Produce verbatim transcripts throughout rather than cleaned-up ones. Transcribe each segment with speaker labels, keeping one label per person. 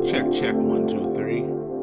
Speaker 1: Check, check, one, two, three.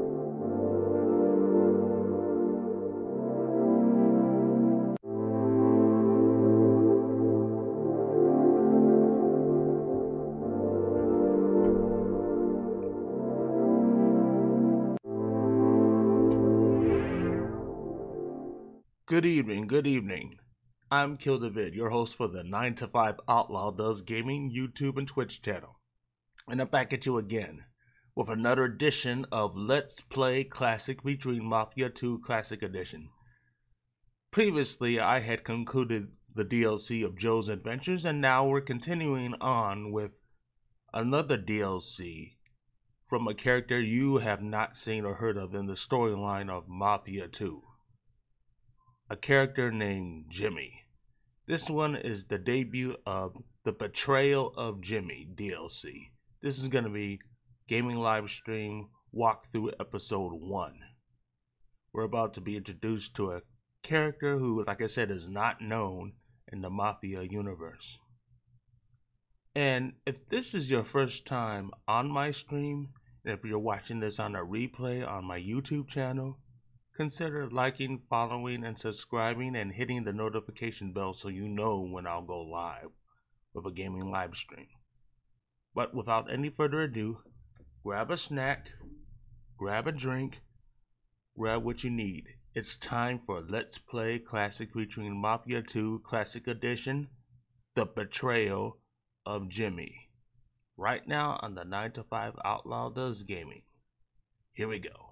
Speaker 1: Good evening, good evening. I'm Kill David, your host for the nine to five Outlaw Does Gaming YouTube and Twitch channel. And I'm back at you again with another edition of Let's Play Classic featuring Mafia two Classic Edition. Previously, I had concluded the D L C of Joe's Adventures, and now we're continuing on with another D L C from a character you have not seen or heard of in the storyline of Mafia two. A character named Jimmy. This one is the debut of the Betrayal of Jimmy D L C. This is going to be Gaming Live Stream Walkthrough Episode one. We're about to be introduced to a character who, like I said, is not known in the Mafia universe. And if this is your first time on my stream, and if you're watching this on a replay on my YouTube channel, consider liking, following, and subscribing, and hitting the notification bell so you know when I'll go live with a gaming live stream. But without any further ado, grab a snack, grab a drink, grab what you need. It's time for Let's Play Classic featuring Mafia two Classic Edition, The Betrayal of Jimmy. Right now on the nine to five Outlaw Does Gaming. Here we go.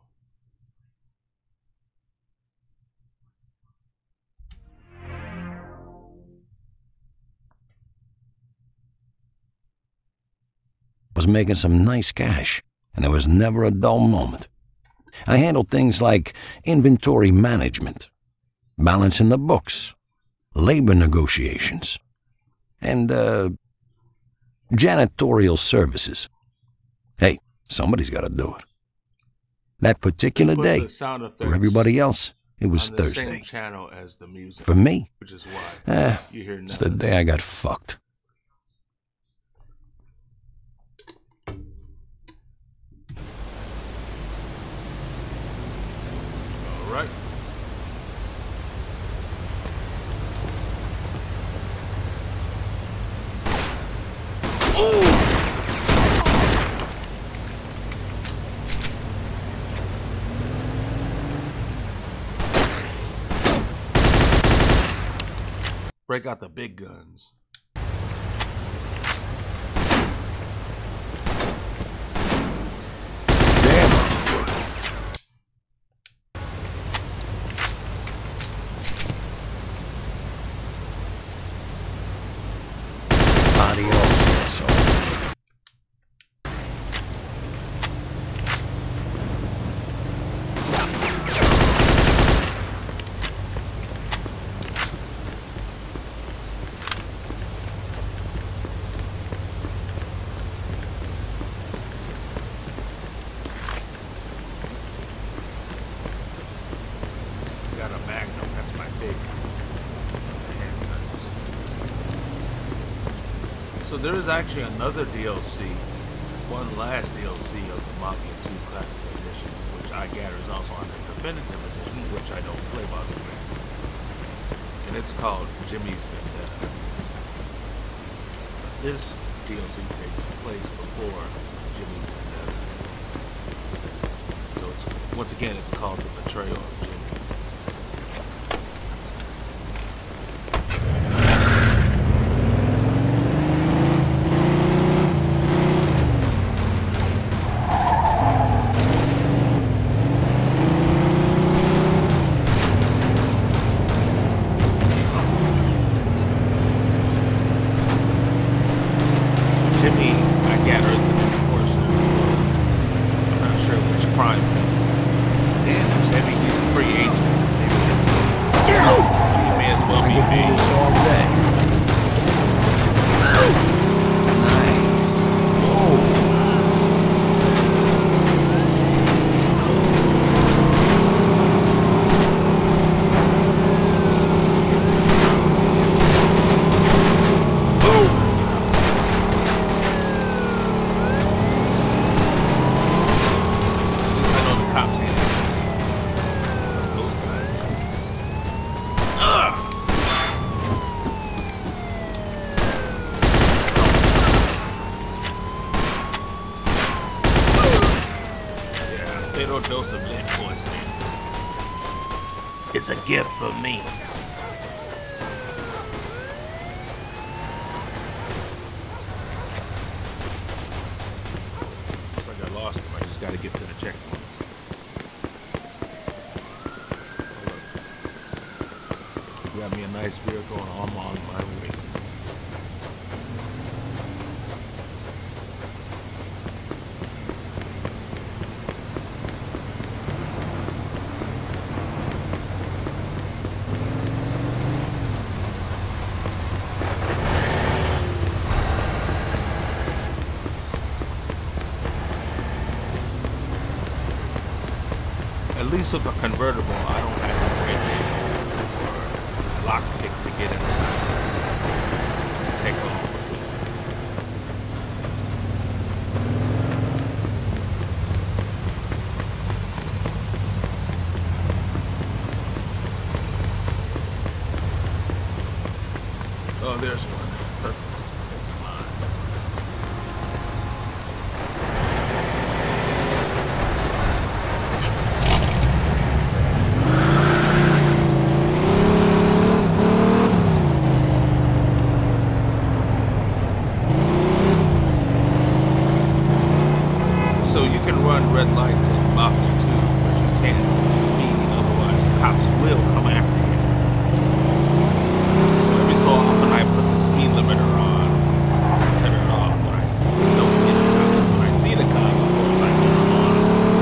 Speaker 2: Was making some nice cash, and there was never a dull moment. I handled things like inventory management, balancing the books, labor negotiations, and, uh, janitorial services. Hey, somebody's got to do it. That particular day, for everybody else, it was
Speaker 1: on the
Speaker 2: Thursday.
Speaker 1: Same channel as the music,
Speaker 2: for me,
Speaker 1: which is why
Speaker 2: eh,
Speaker 1: you hear
Speaker 2: it's the day I got fucked.
Speaker 1: All right. Break out the big guns.
Speaker 2: Adios, asshole.
Speaker 1: Got a Magnum. That's my big handguns. So there is actually another D L C, one last D L C of the Mafia two Classic Edition, which I gather is also on the Definitive Edition, which I don't play, by the way. And it's called Jimmy's Vendetta. This D L C takes place before Jimmy's Vendetta. So it's, once again, it's called The Betrayal of Jimmy. Jimmy, I gather, is an enforcer. I'm not sure which crime family. Damn, maybe he's a free agent. Maybe that's it. He may as well be me.
Speaker 2: This all day. Nice. Whoa.
Speaker 1: Fatal dose of lead poisoning. It's a gift from me. Looks like I lost him. I just gotta get to the checkpoint. Got me a nice vehicle and I'm on my way. At least with the convertible, I don't have to break it or lockpick to get inside. Take off. Oh, there's one. Perfect. That's mine. So you can run red lights in Mafia two, but you can't speed, otherwise the cops will come after you. So every so often I put the speed limiter on, turn it off when I don't see the cops. When I see the cops, of course I turn them on.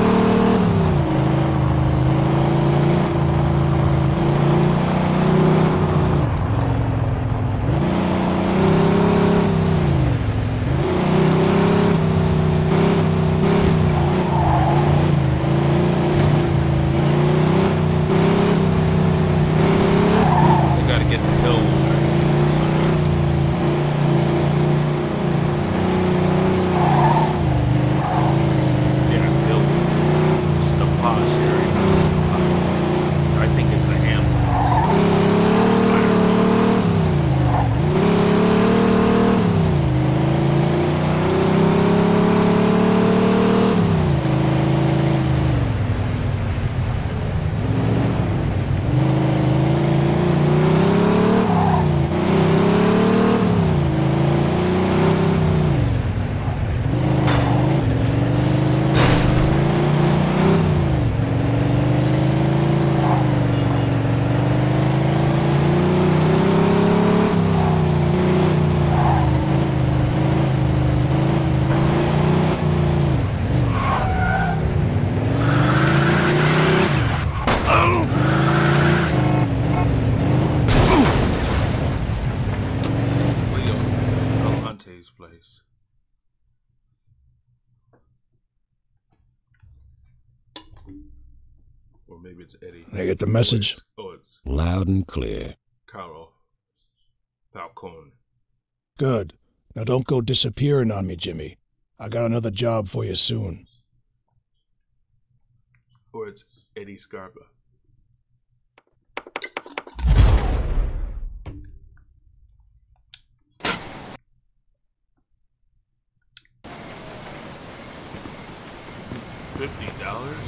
Speaker 1: Place. Or maybe it's Eddie.
Speaker 3: I get the message?
Speaker 1: Oh, it's, oh, it's
Speaker 2: Loud and clear.
Speaker 1: Carl. Falcone.
Speaker 3: Good. Now don't go disappearing on me, Jimmy. I got another job for you soon.
Speaker 1: Or it's Eddie Scarpa. Fifty dollars?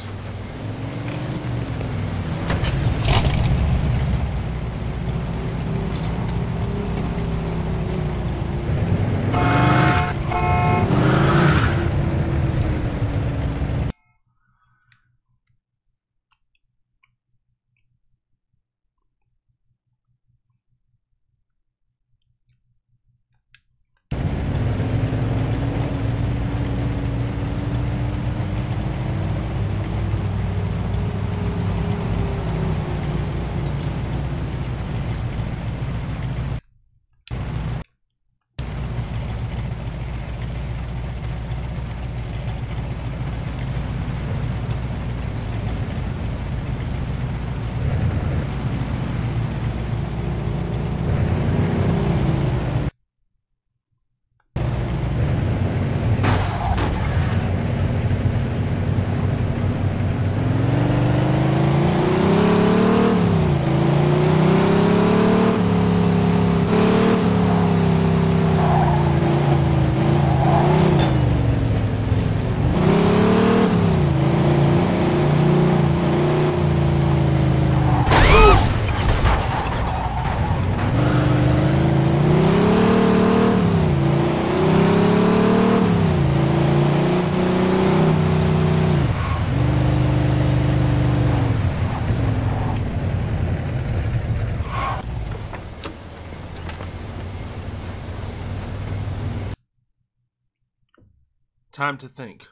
Speaker 1: Time to think.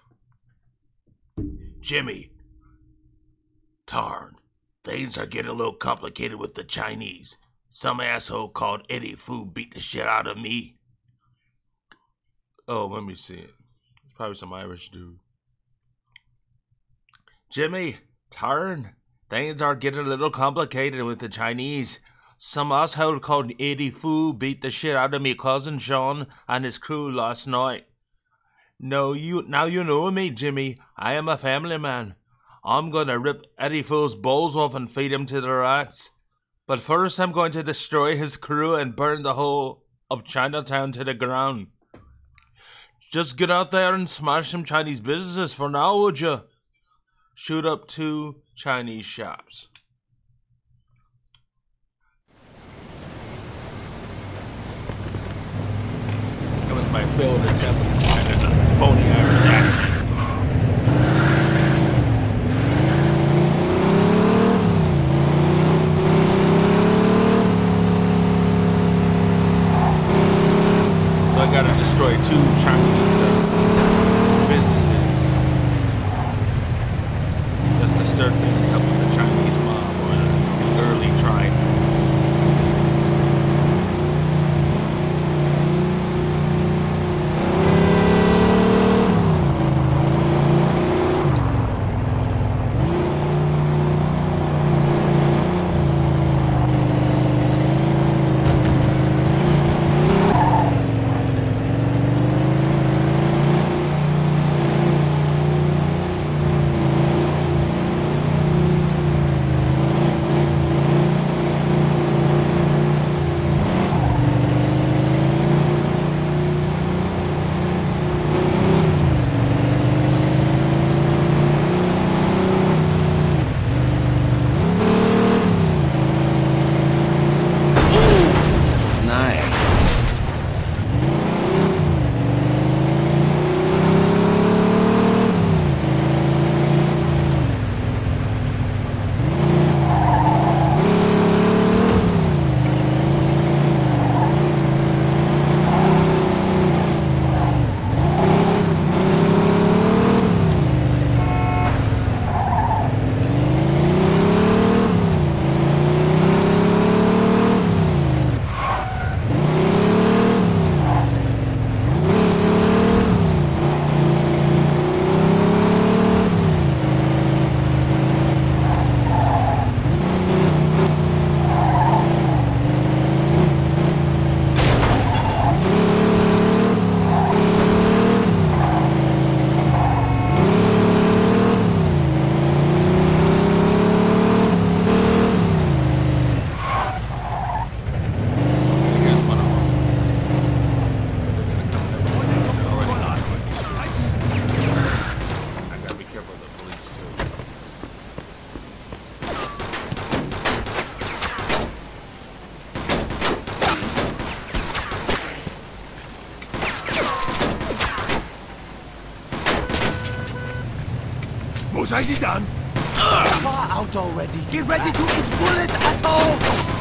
Speaker 1: Jimmy. Tarn. Things are getting a little complicated with the Chinese. Some asshole called Eddie Fu beat the shit out of me. Oh, let me see it. It's probably some Irish dude. Jimmy, Tarn. Things are getting a little complicated with the Chinese. Some asshole called Eddie Fu beat the shit out of me cousin Sean and his crew last night. No, you now you know me, Jimmy. I am a family man. I'm gonna rip Eddie Fu's balls off and feed him to the rats. But first I'm going to destroy his crew and burn the whole of Chinatown to the ground. Just get out there and smash some Chinese businesses for now, would you? Shoot up two Chinese shops. That was my failed attempt at a phony Irish accent. So I gotta destroy two Chinese uh, businesses just to stir things up with the Chinese mob or the early trials.
Speaker 4: Was has he done?
Speaker 5: Far out already. Get ready to eat bullets, asshole!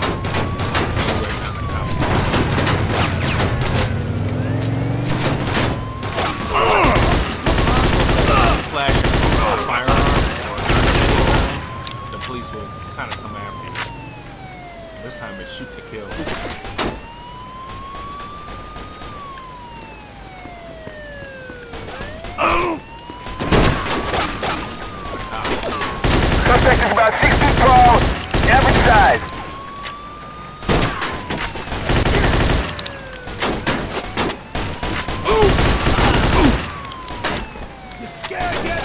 Speaker 1: Flash a firearm or anything, the police will kind of come after you. This time it's shoot to kill.
Speaker 4: Suspect is about six feet tall, average size.
Speaker 5: You scared yet?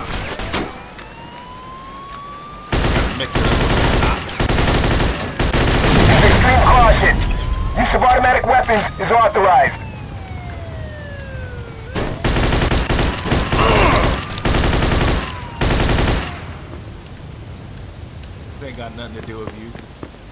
Speaker 1: Mix it up.
Speaker 4: Use extreme caution. Use of automatic weapons is authorized.
Speaker 1: This ain't got nothing to do with you.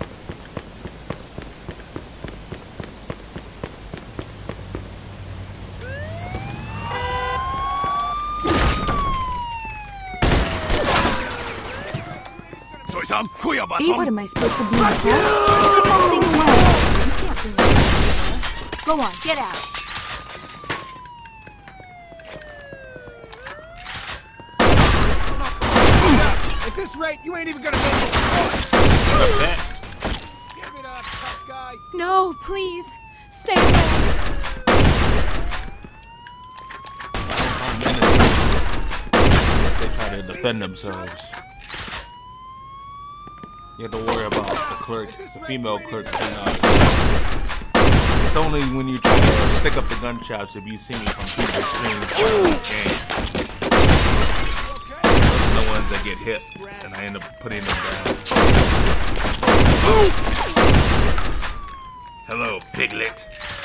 Speaker 6: Hey, what am I supposed to be in this? Put that thing away. You can't do that. Go on, get out.
Speaker 5: this rate, you ain't even gonna make it. Give it up, tough guy.
Speaker 6: No, please. Stay away.
Speaker 1: They try to defend themselves. You have to worry about the clerk, the female clerk. It's only when you try to stick up the gun chops if you see me from through the screen. Those are the ones that get hit, and I end up putting them down. Hello, piglet.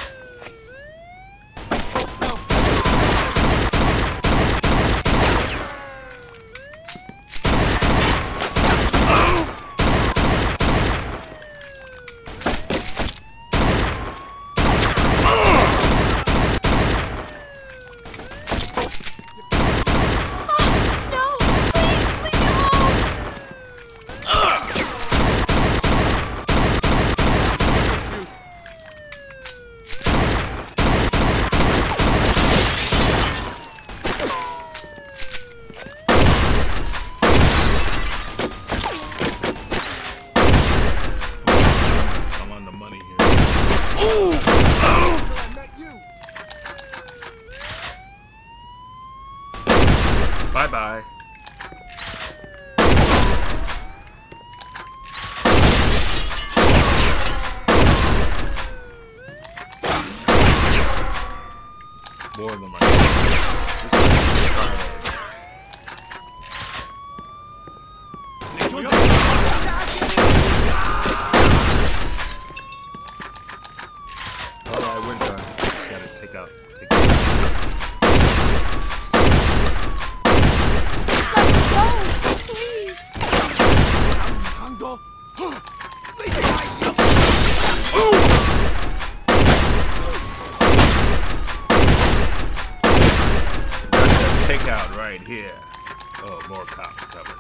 Speaker 1: Bye-bye. More of them are. Alright, we're done. Gotta take out. Take out. Takeout right here. Oh, more cops covered.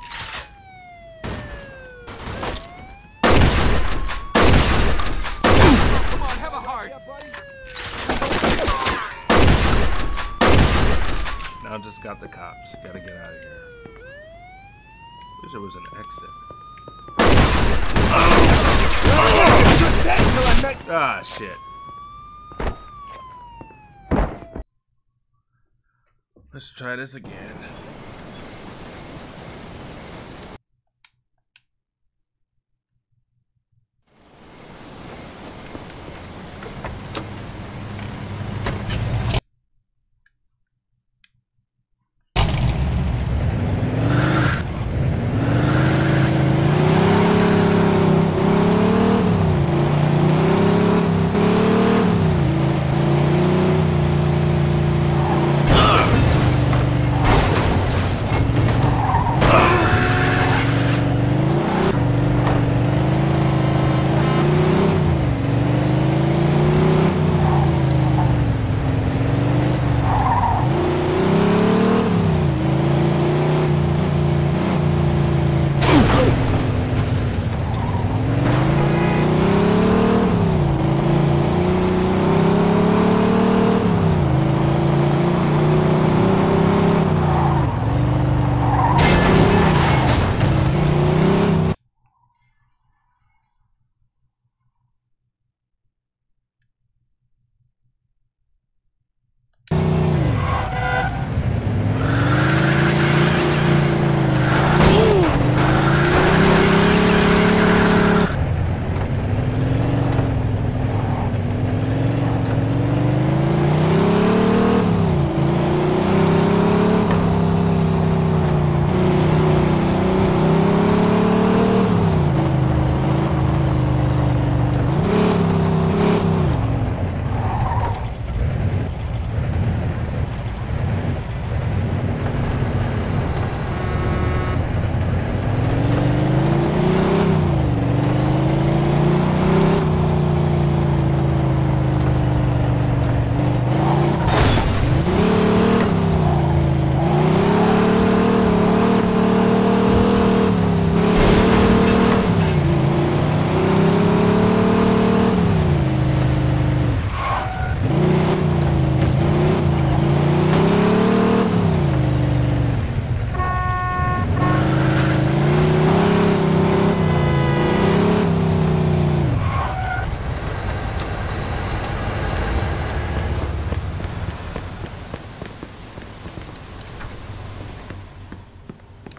Speaker 5: Come on, have a heart.
Speaker 1: Now just got the cops. Gotta get out of here. Wish there was an exit. Ah, shit. Let's try this again.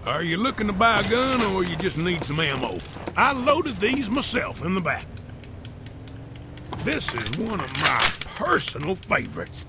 Speaker 7: Are you looking to buy a gun, or you just need some ammo? I loaded these myself in the back. This is one of my personal favorites.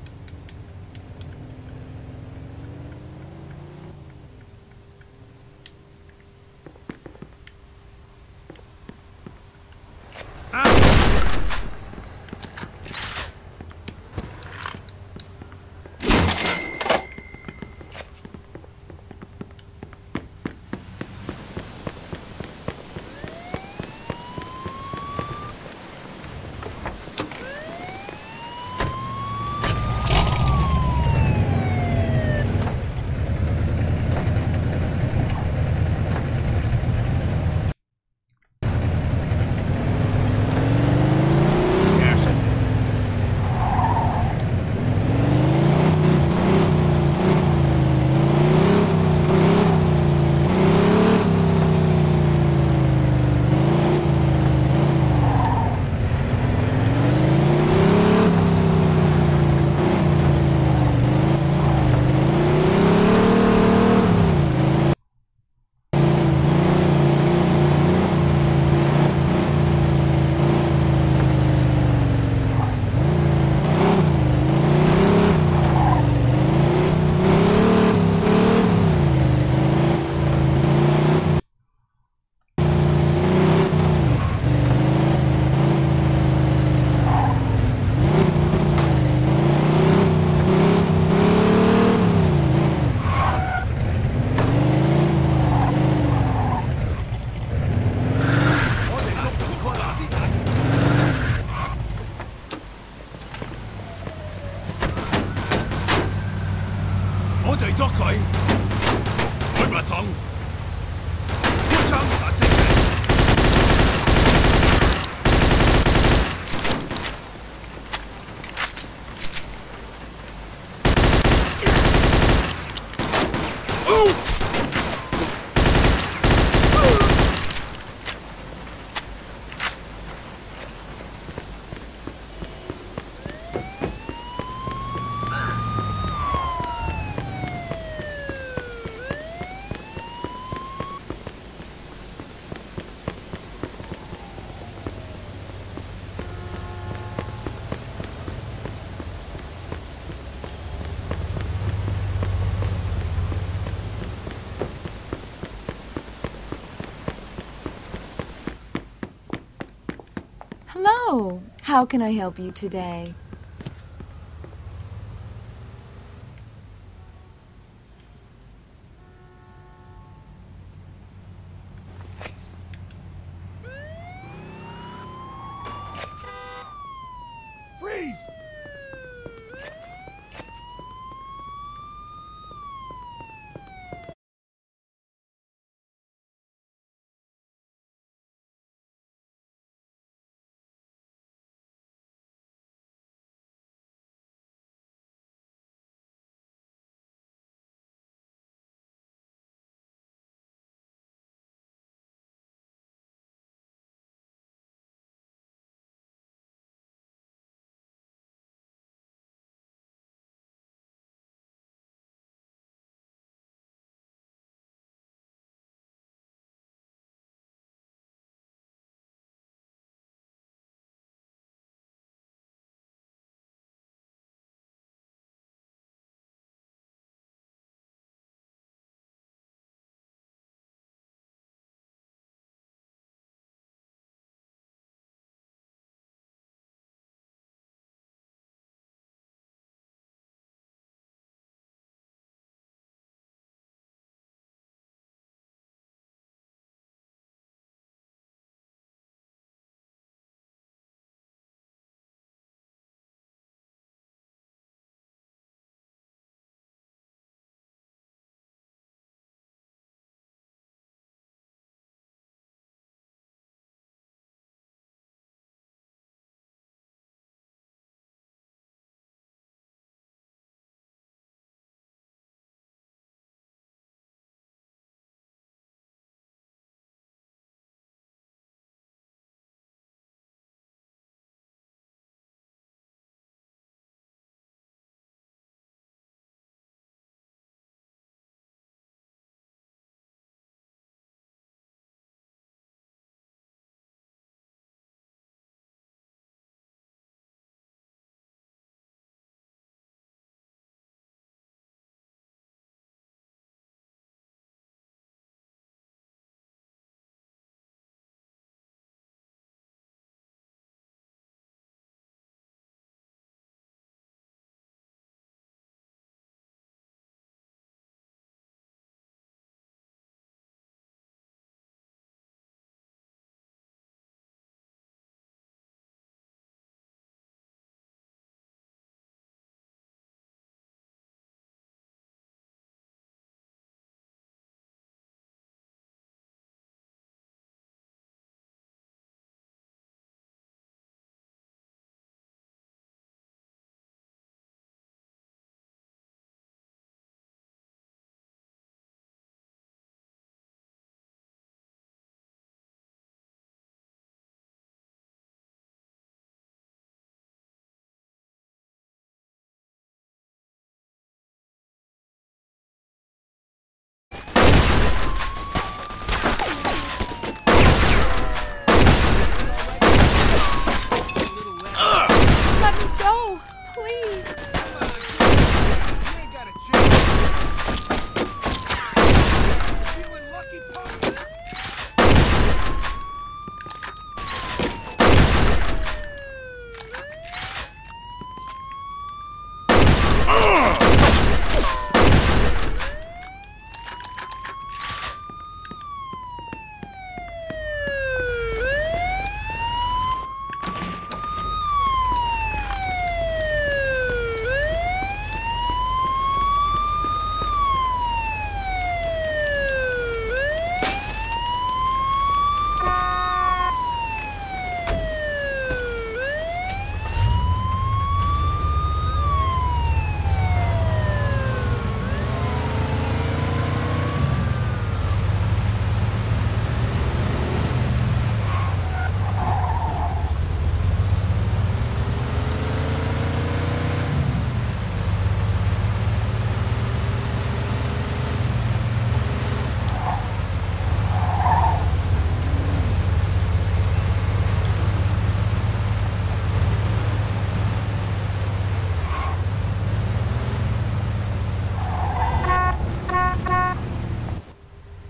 Speaker 6: Hello. How can I help you today?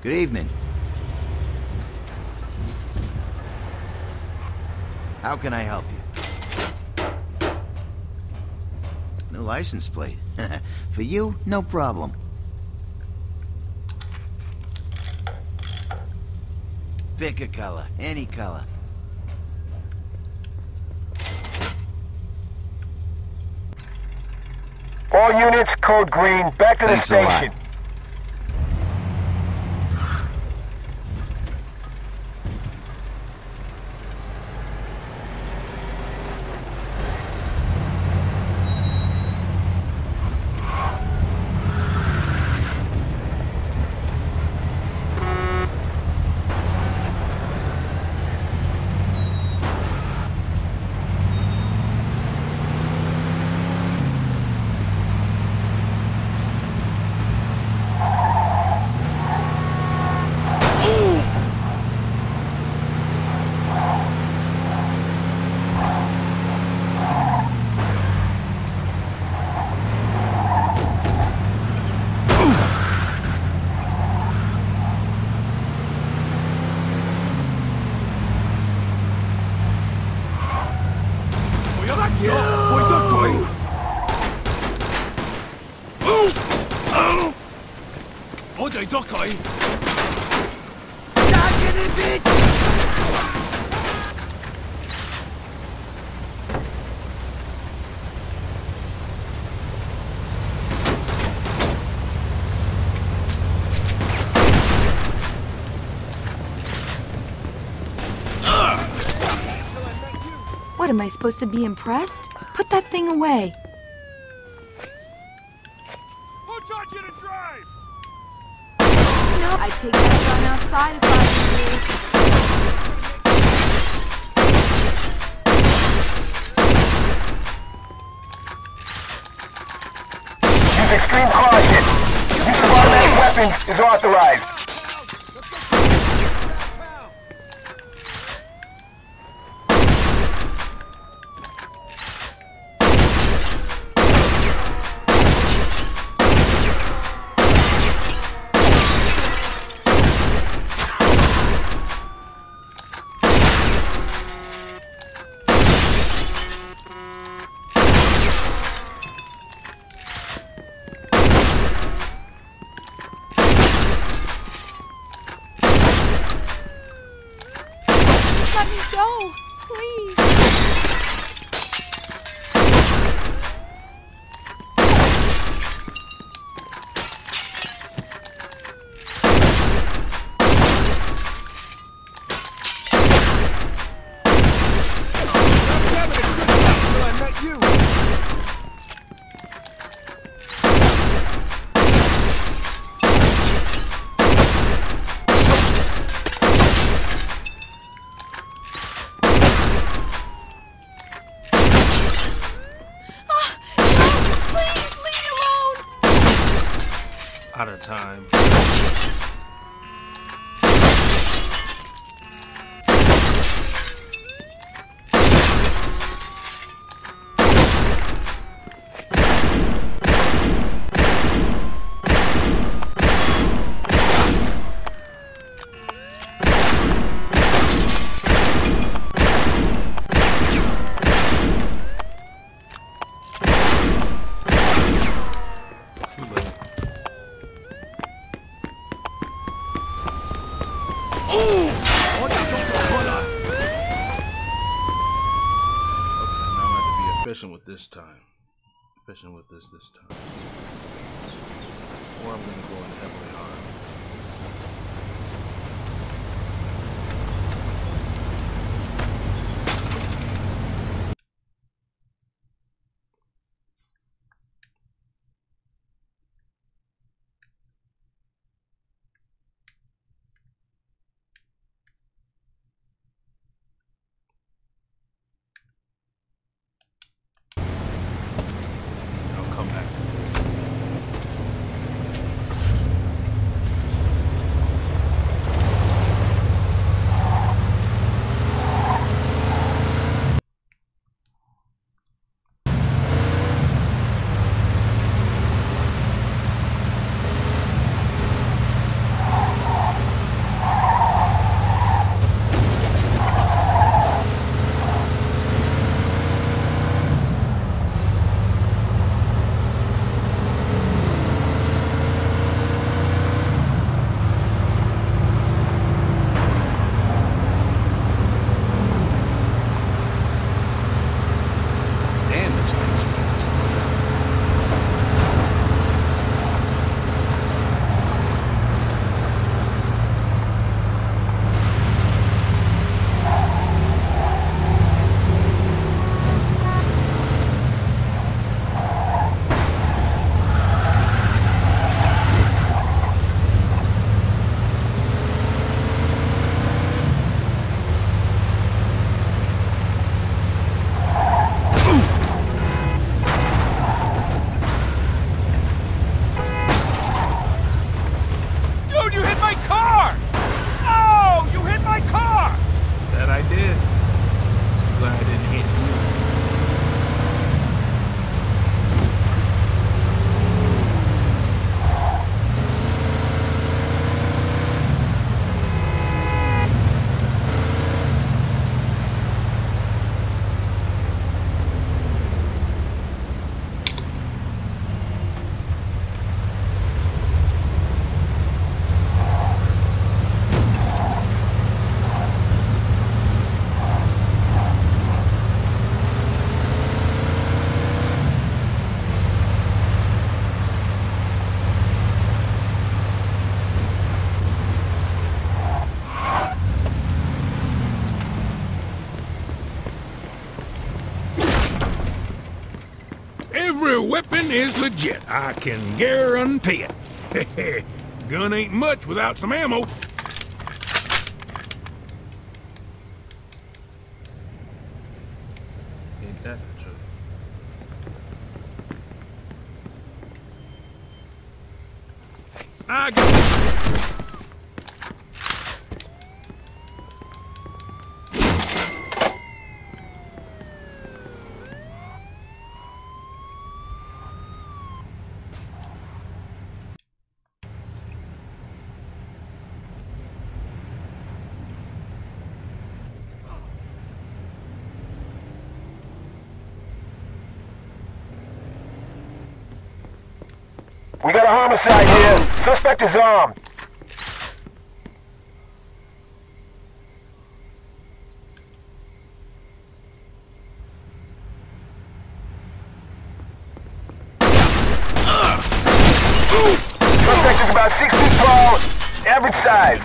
Speaker 8: Good evening. How can I help you? No license plate. For you, no problem. Pick a color, any color.
Speaker 4: All units, code green, back to the
Speaker 8: Thanks a lot.
Speaker 4: station.
Speaker 6: What, am I supposed to be impressed? Put that thing away.
Speaker 7: Who taught you to drive?
Speaker 6: No, I'd take that gun outside if I
Speaker 4: Use extreme caution. Use of automatic weapons is authorized.
Speaker 6: let me go, please.
Speaker 1: Out of time. Efficient with this time. Efficient with this this time. Or I'm going to go in heavily armed. Come back to this.
Speaker 7: gun is legit. I can guarantee it. Gun ain't much without some ammo.
Speaker 1: Ain't that the truth?
Speaker 7: I got it.
Speaker 4: We got a homicide here. Suspect is armed. Suspect is about six feet tall, average size.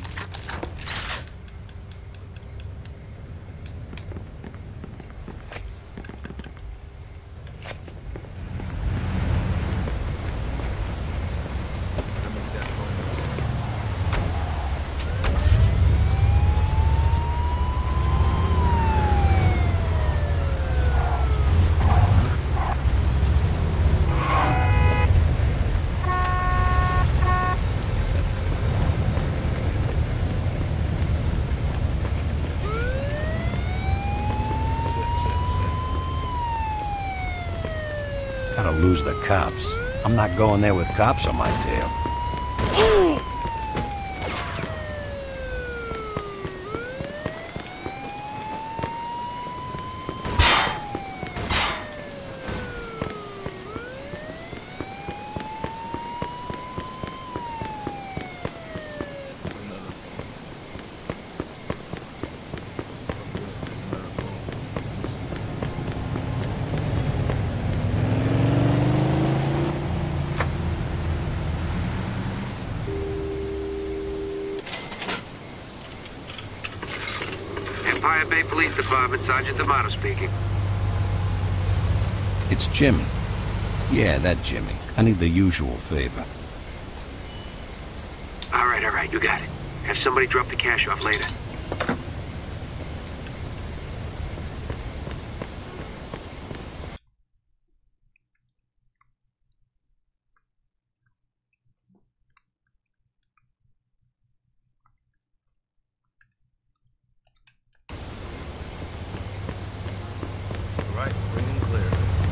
Speaker 2: Gotta lose the cops. I'm not going there with cops on my tail.
Speaker 9: Empire Bay Police Department, Sergeant D'Amato speaking.
Speaker 2: It's Jimmy. Yeah, that Jimmy. I need the usual favor.
Speaker 9: All right, all right, you got it. Have somebody drop the cash off later.
Speaker 1: Right, green and clear.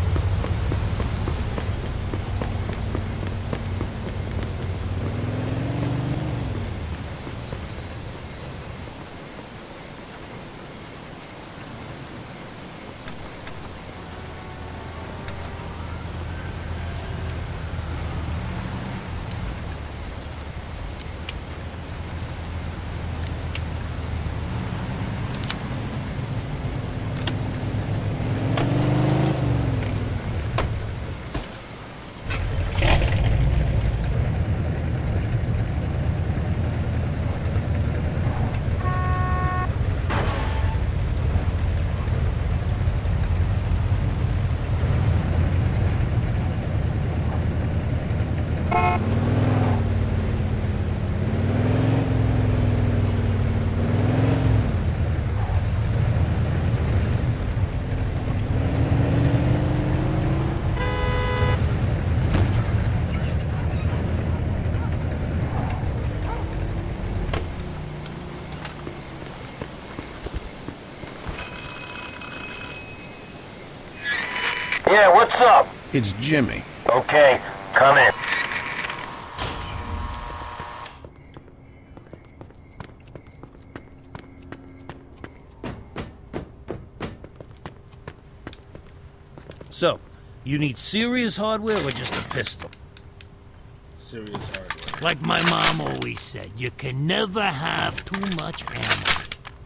Speaker 4: Yeah, what's up?
Speaker 2: It's Jimmy.
Speaker 4: Okay, come in.
Speaker 10: So, you need serious hardware or just a pistol?
Speaker 1: Serious hardware.
Speaker 10: Like my mom always said, you can never have too much ammo.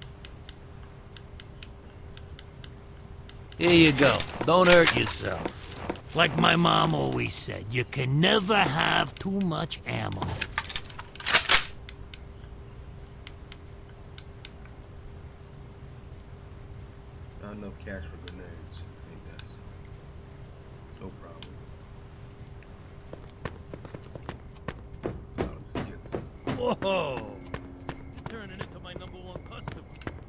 Speaker 10: Here you go. Don't hurt yourself. Like my mom always said, you can never have too much ammo.
Speaker 1: Not enough cash for grenades. I think that's no problem.
Speaker 10: Whoa! Turning into my number one customer.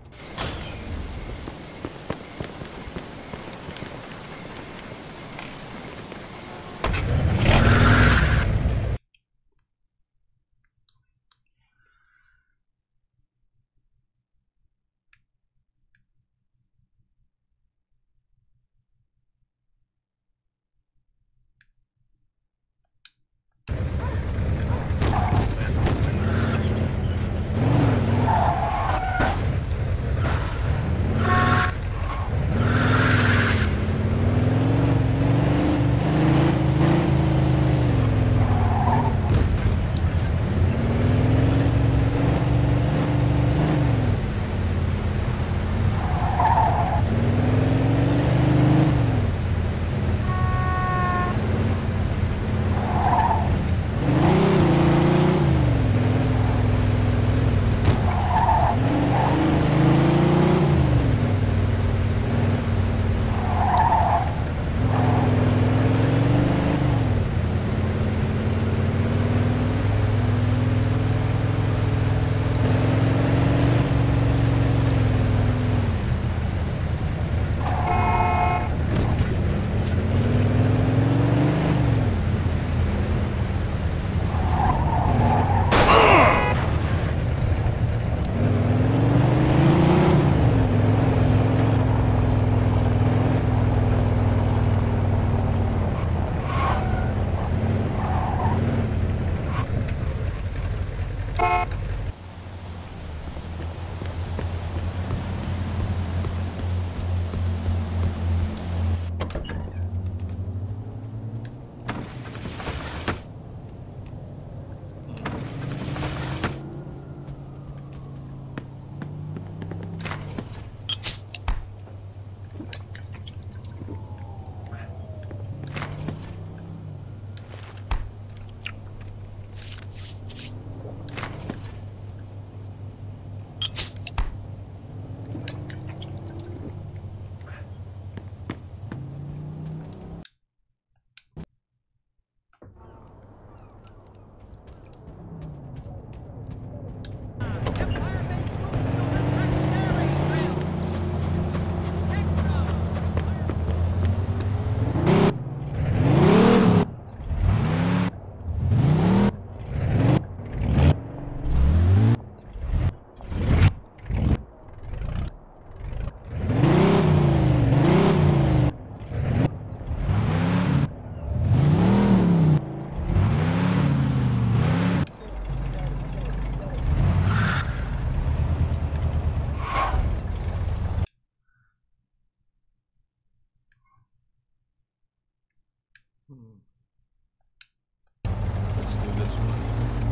Speaker 1: Let's do this one.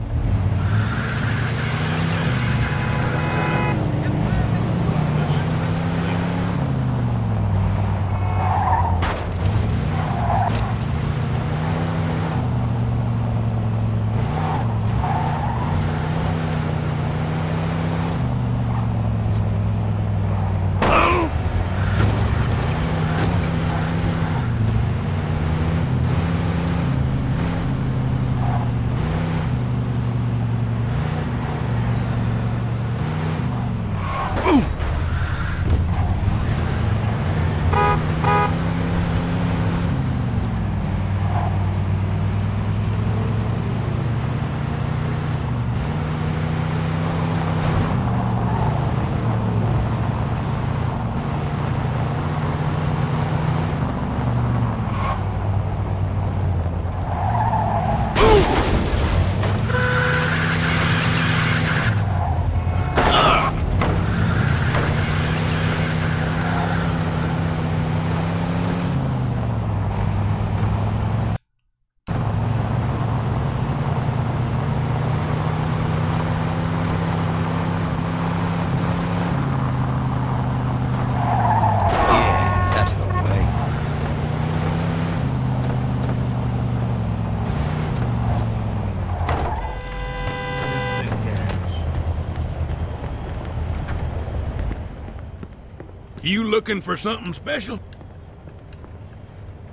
Speaker 7: You looking for something special?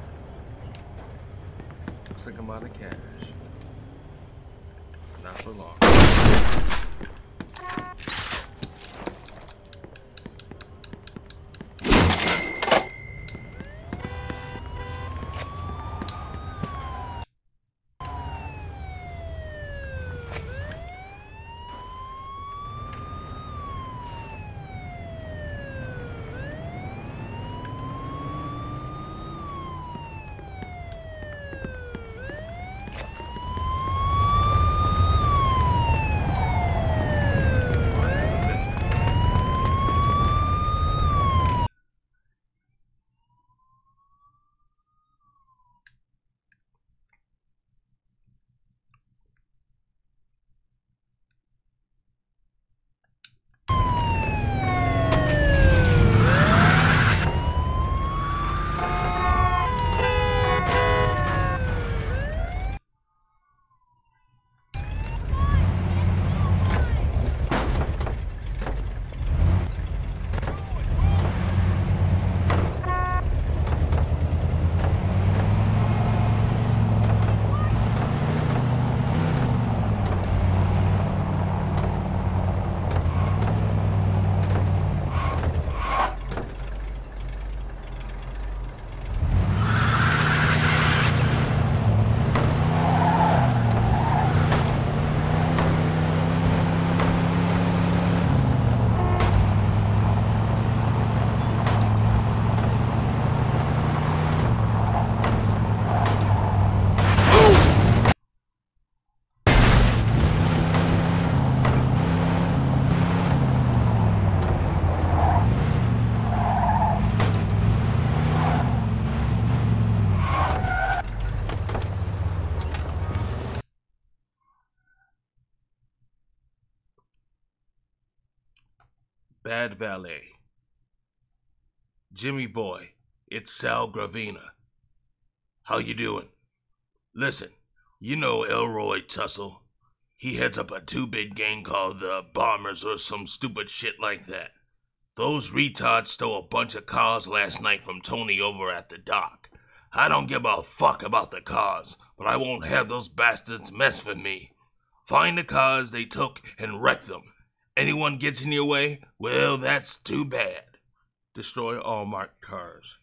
Speaker 1: Looks like I'm out of cash. Not for long. Bad valet. Jimmy boy, it's Sal Gravina. How you doing? Listen, you know Elroy Tussle. He heads up a two-bit gang called the Bombers or some stupid shit like that. Those retards stole a bunch of cars last night from Tony over at the dock. I don't give a fuck about the cars, but I won't have those bastards mess with me. Find the cars they took and wreck them. Anyone gets in your way, well, that's too bad. Destroy all marked cars.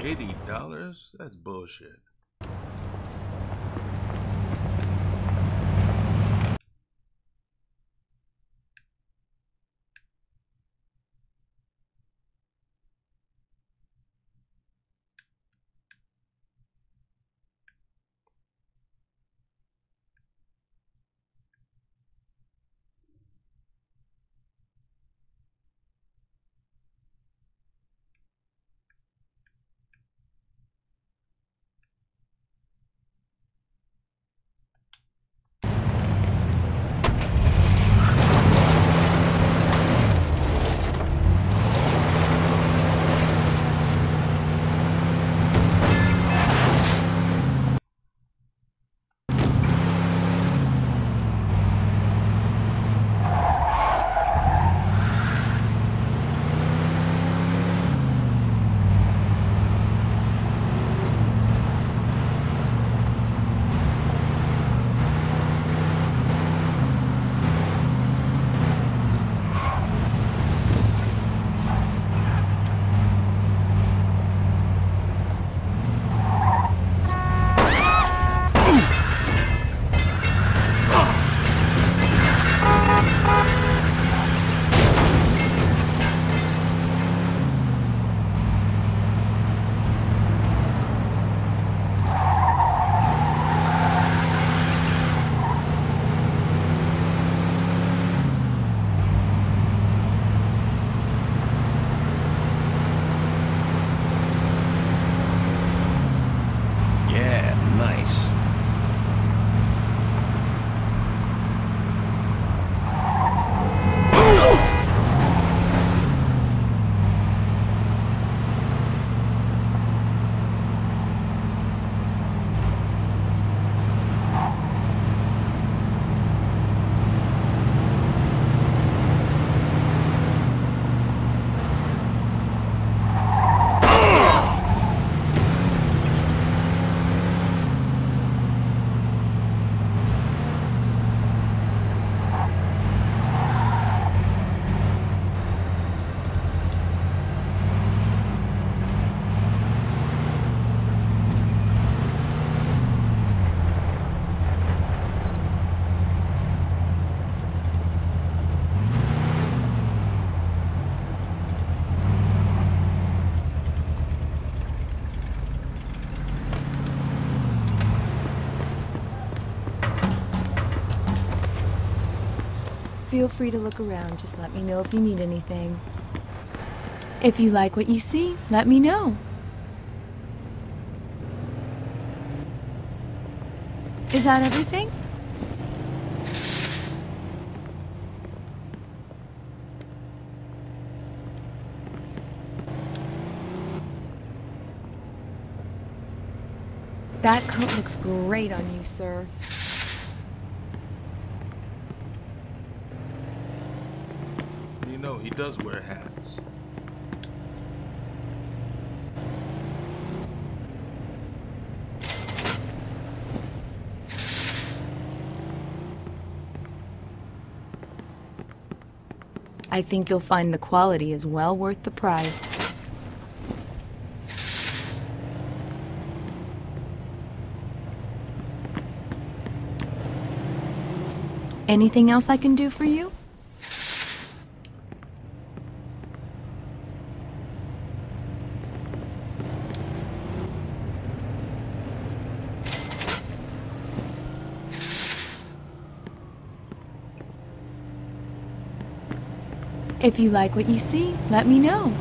Speaker 1: eighty dollars? That's bullshit.
Speaker 6: Feel free to look around. Just let me know if you need anything. If you like what you see, let me know. Is that everything? That coat looks great on you, sir.
Speaker 1: You know, he does wear hats.
Speaker 6: I think you'll find the quality is well worth the price. Anything else I can do for you? If you like what you see, let me know.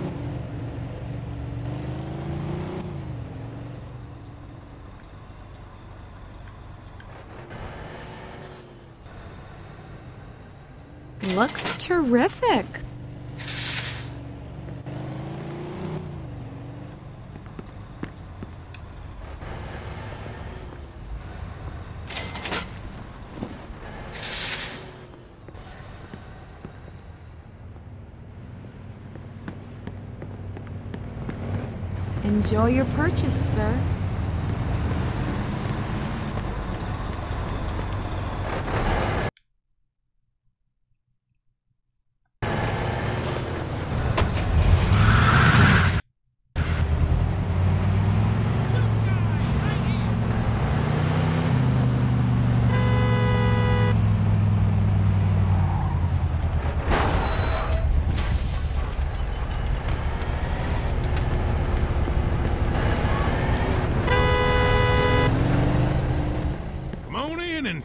Speaker 6: Looks terrific. Enjoy your purchase, sir.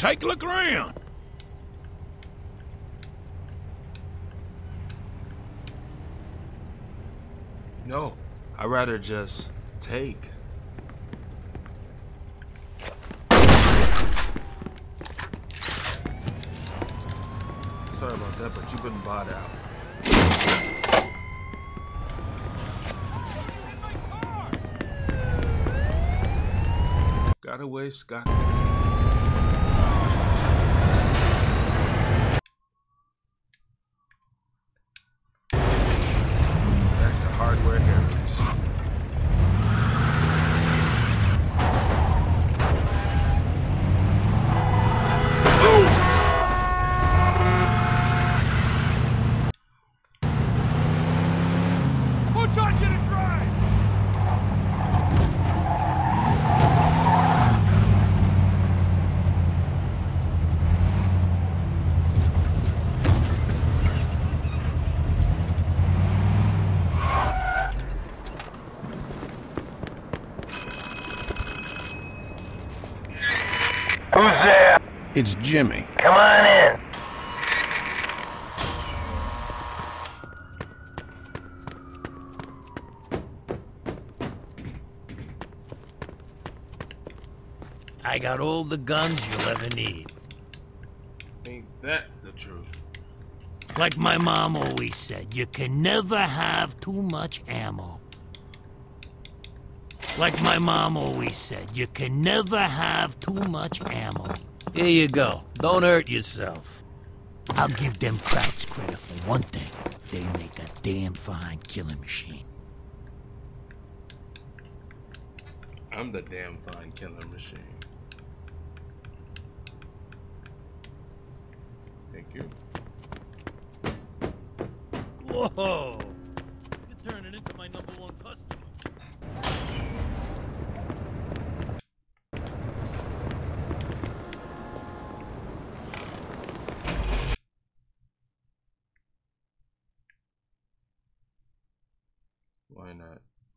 Speaker 7: take a look around.
Speaker 1: No, I'd rather just take. Sorry about that, but you've been bought out. Got away, Scott. Back to hardware areas.
Speaker 5: Who taught you to drive?
Speaker 4: Who's there?
Speaker 2: It's Jimmy.
Speaker 4: Come on in.
Speaker 10: I got all the guns you'll ever need.
Speaker 1: Ain't that the truth?
Speaker 10: Like my mom always said, you can never have too much ammo. Like my mom always said, you can never have too much ammo. Here you go. Don't hurt yourself. I'll give them Krauts credit for one thing. They make a damn fine killing machine.
Speaker 1: I'm the damn fine killing machine. Thank you.
Speaker 10: Whoa! You're turning into my number one customer.
Speaker 1: Why not?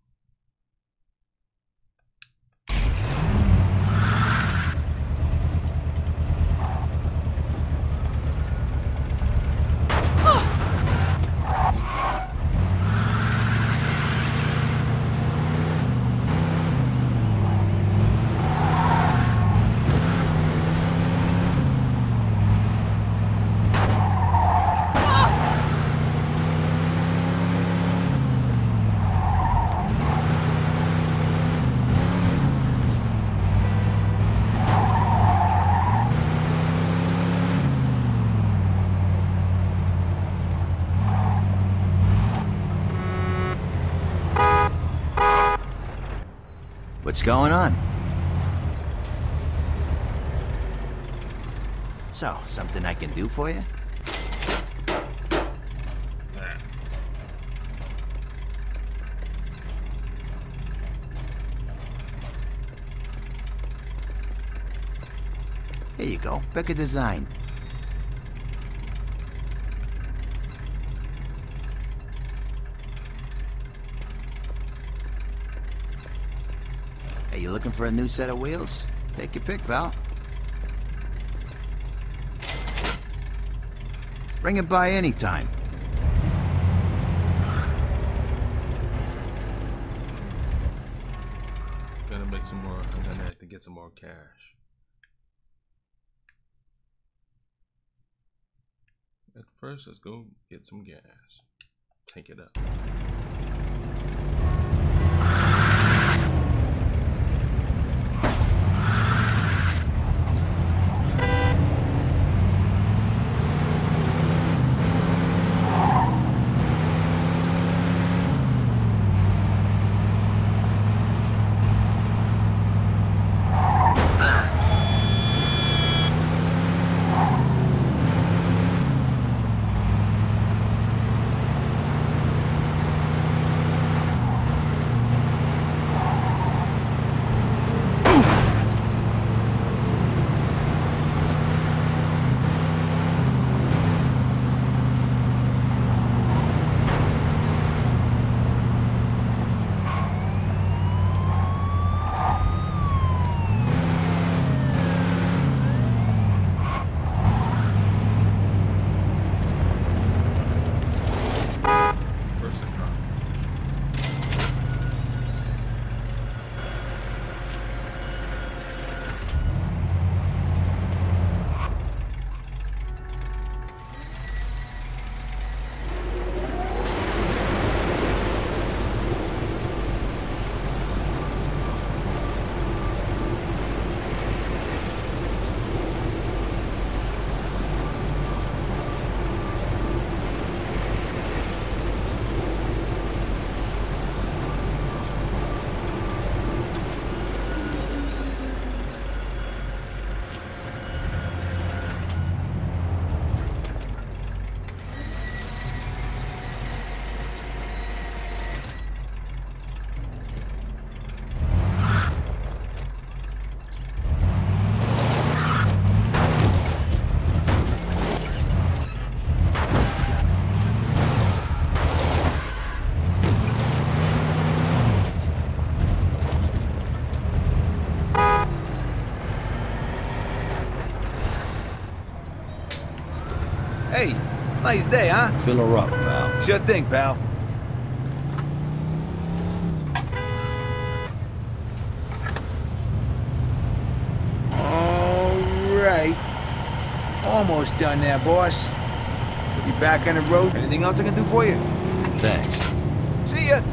Speaker 8: What's going on? So, something I can do for you? Here you go. Pick a design. Hey, you looking for a new set of wheels? Take your pick, pal. Bring it by anytime.
Speaker 1: Gonna make some more. I'm gonna have to get some more cash. At first, let's go get some gas. Tank it up.
Speaker 11: Nice day, huh?
Speaker 2: Fill her up, pal.
Speaker 11: Sure thing, pal. All right. Almost done there, boss. We'll be back on the road. Anything else I can do for you?
Speaker 2: Thanks.
Speaker 11: See ya.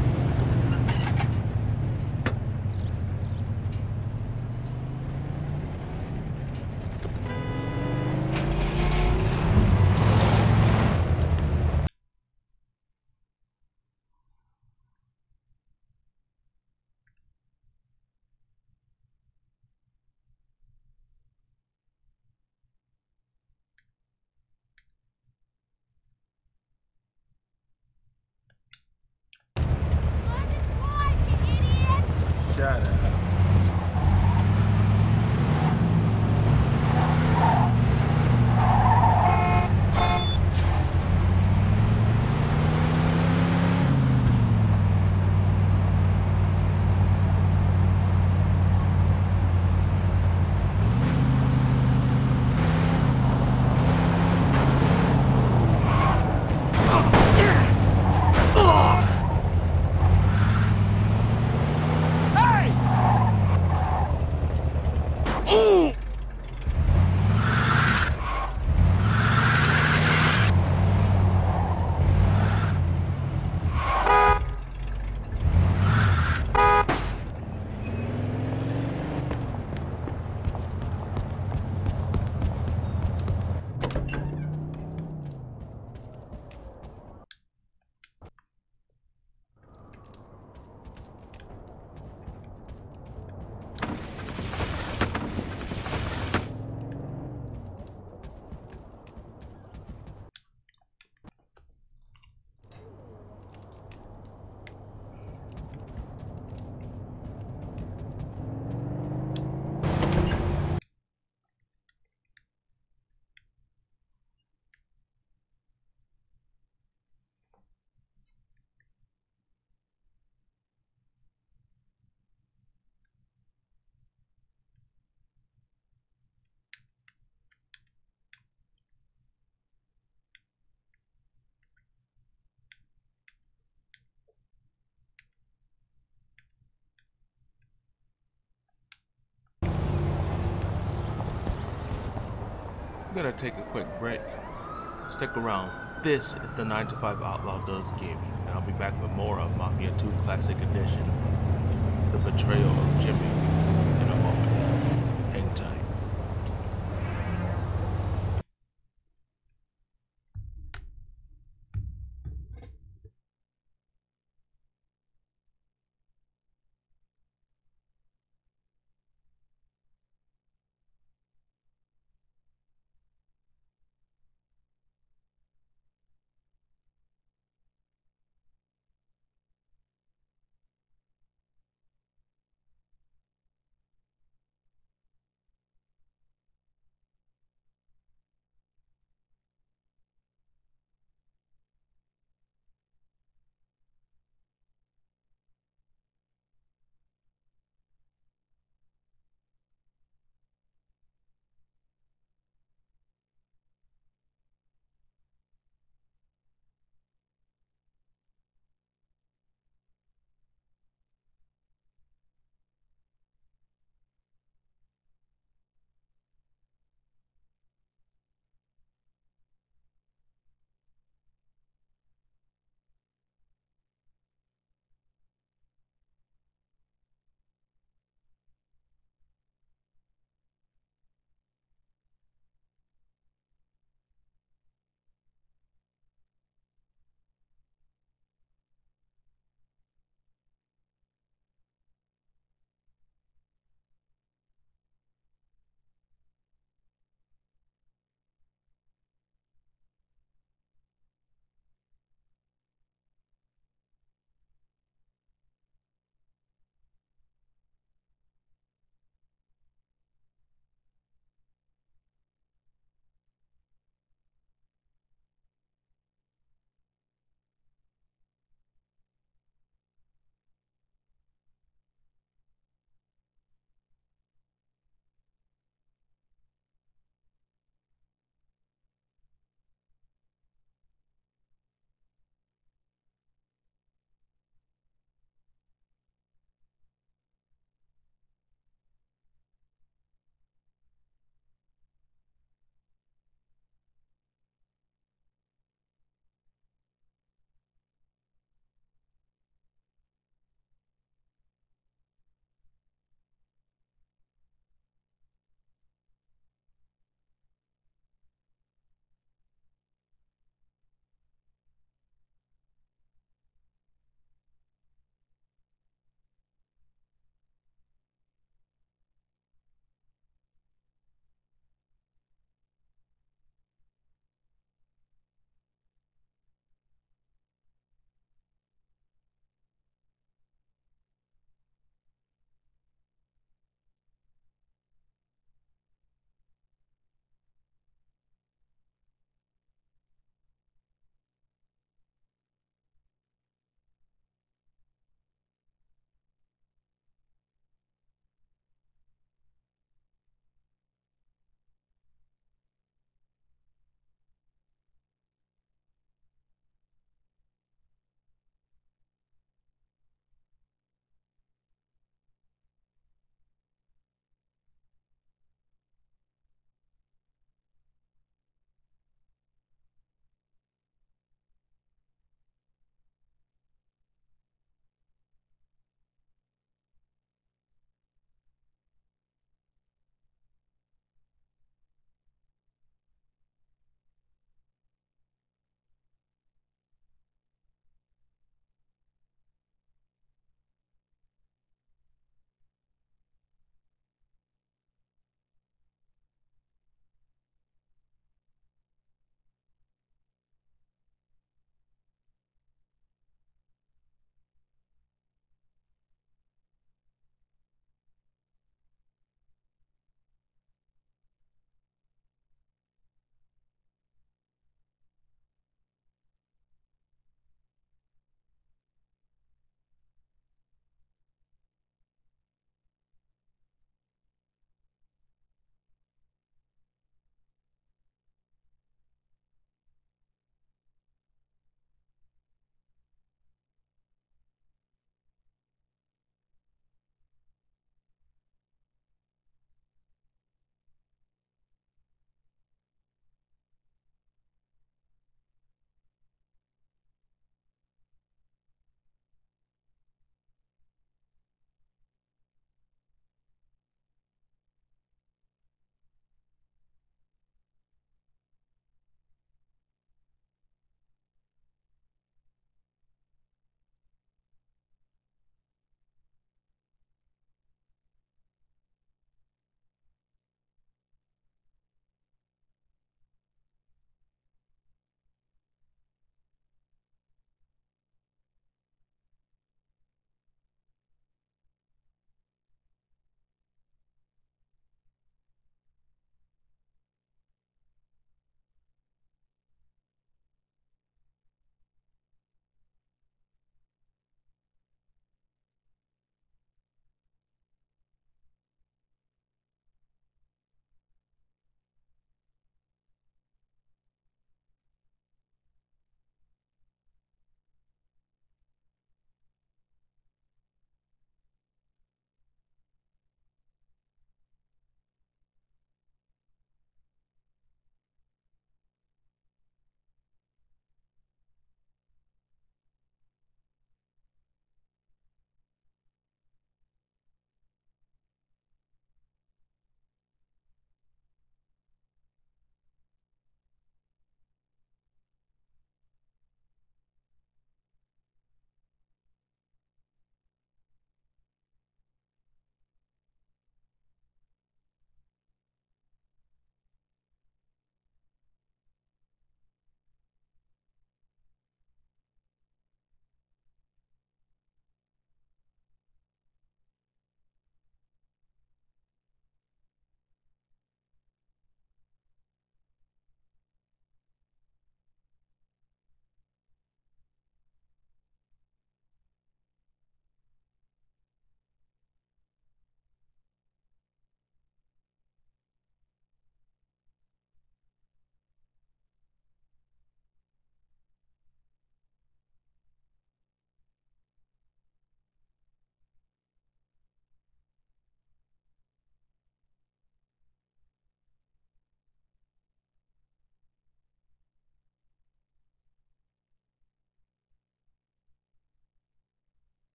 Speaker 1: Shut up. I'm gonna take a quick break. Stick around. This is the nine to five Outlaw Does Gaming, and I'll be back with more of Mafia two Classic Edition, The Betrayal of Jimmy, in a moment. Hang tight.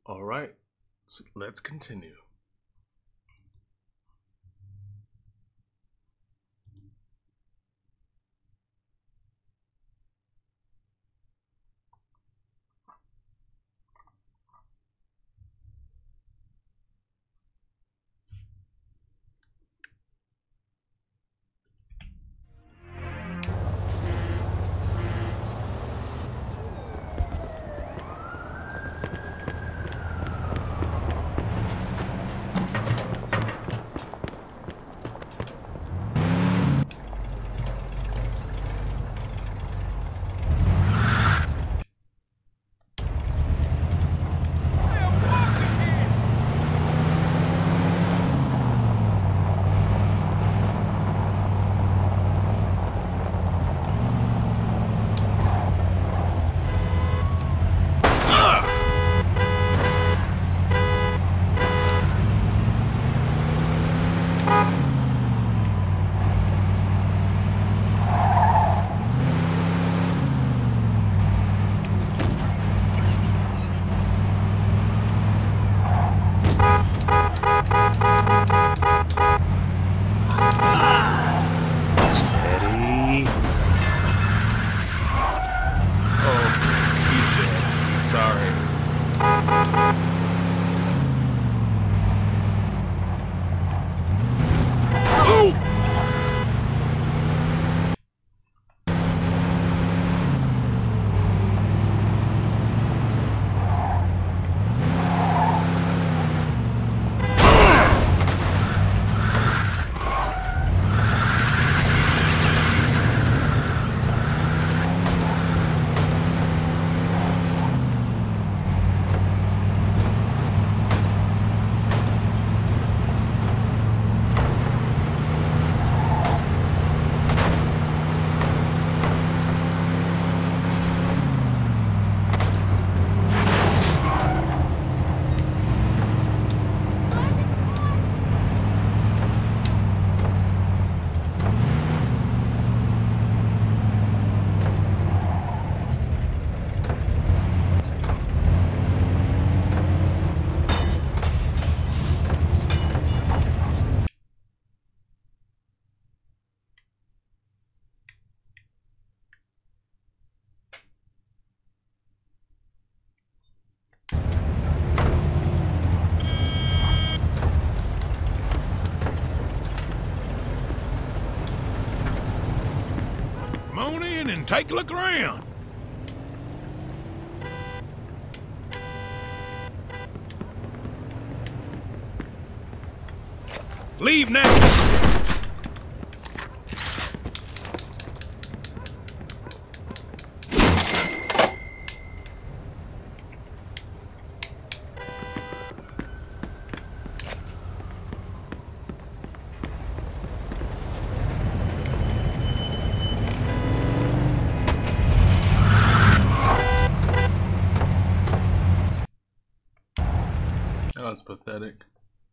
Speaker 1: All right, so let's continue.
Speaker 7: And take a look around. Leave now.
Speaker 1: That's pathetic.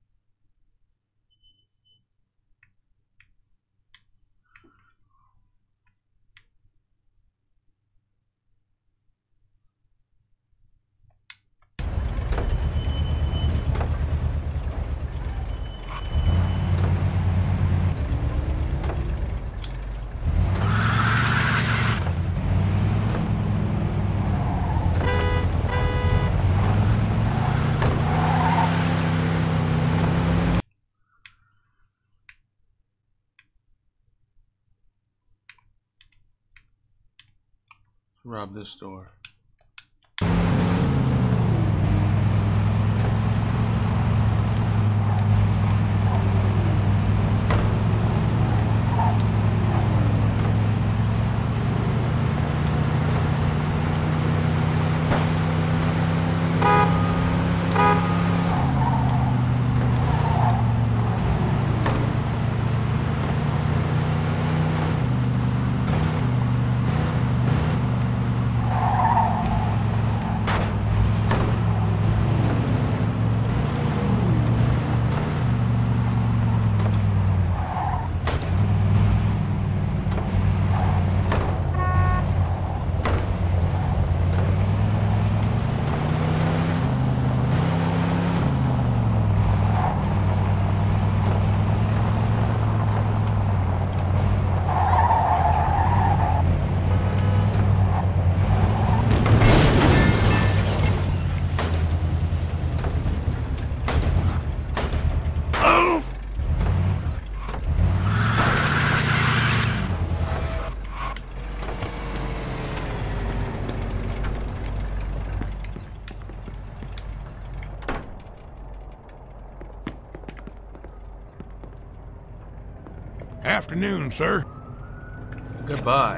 Speaker 1: Rob this store.
Speaker 7: Afternoon, sir.
Speaker 12: Goodbye.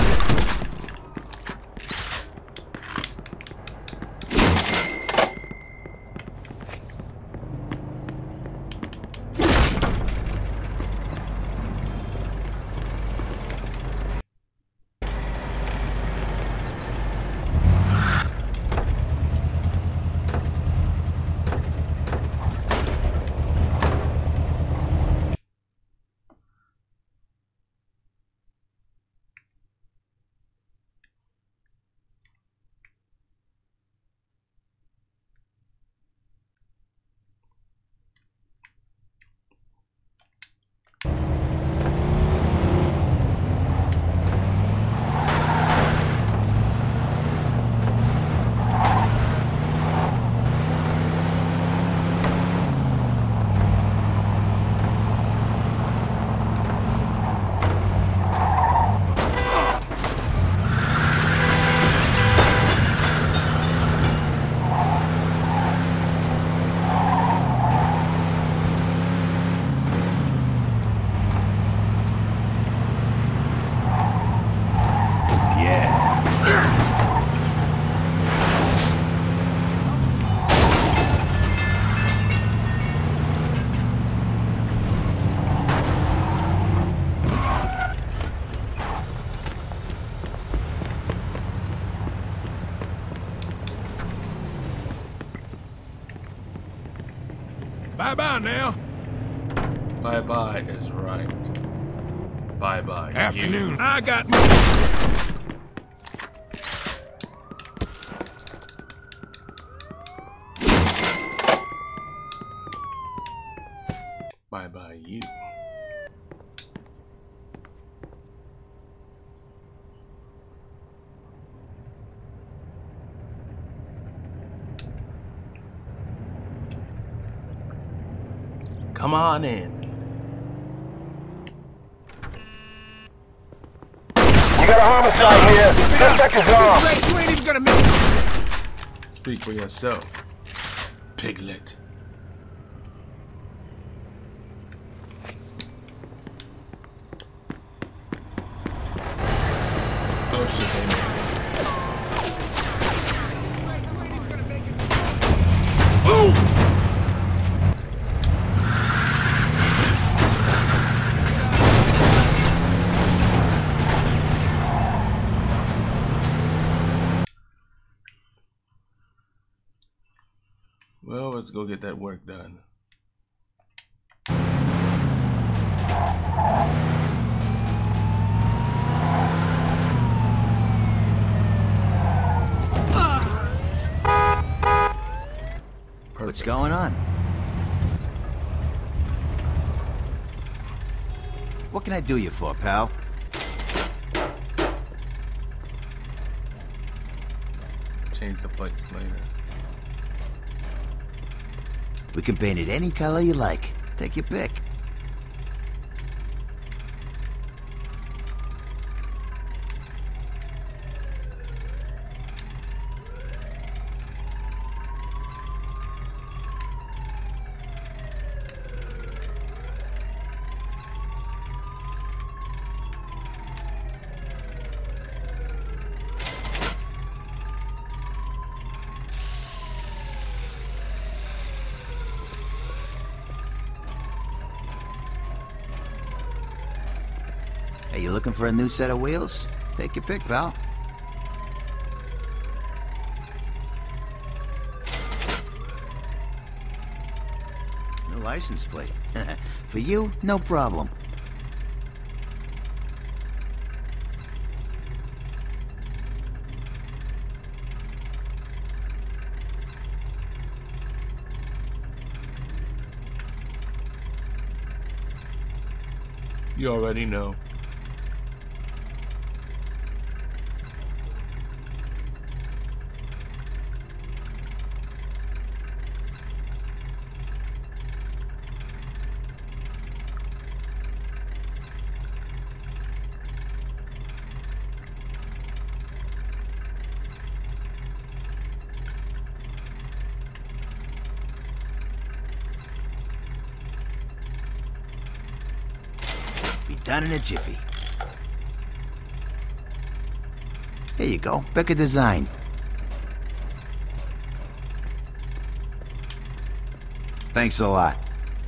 Speaker 7: Bye-bye now.
Speaker 12: Bye-bye is right. Bye-bye.
Speaker 7: Afternoon.
Speaker 12: You.
Speaker 7: I got...
Speaker 12: Bye-bye, you.
Speaker 1: Come on in.
Speaker 4: You got a homicide here. Suspect is armed.
Speaker 7: You ain't even gonna miss it.
Speaker 12: Speak for yourself, piglet. Oh shit, they made it.
Speaker 7: Ooh!
Speaker 12: Well, let's go get that work done.
Speaker 8: What's going on? What can I do you for, pal?
Speaker 12: Change the plates later.
Speaker 8: We can paint it any color you like. Take your pick. Hey, you looking for a new set of wheels? Take your pick, pal. No license plate. For you, no problem.
Speaker 12: You already know.
Speaker 8: Be done in a jiffy. Here you go. Pick a design. Thanks a lot.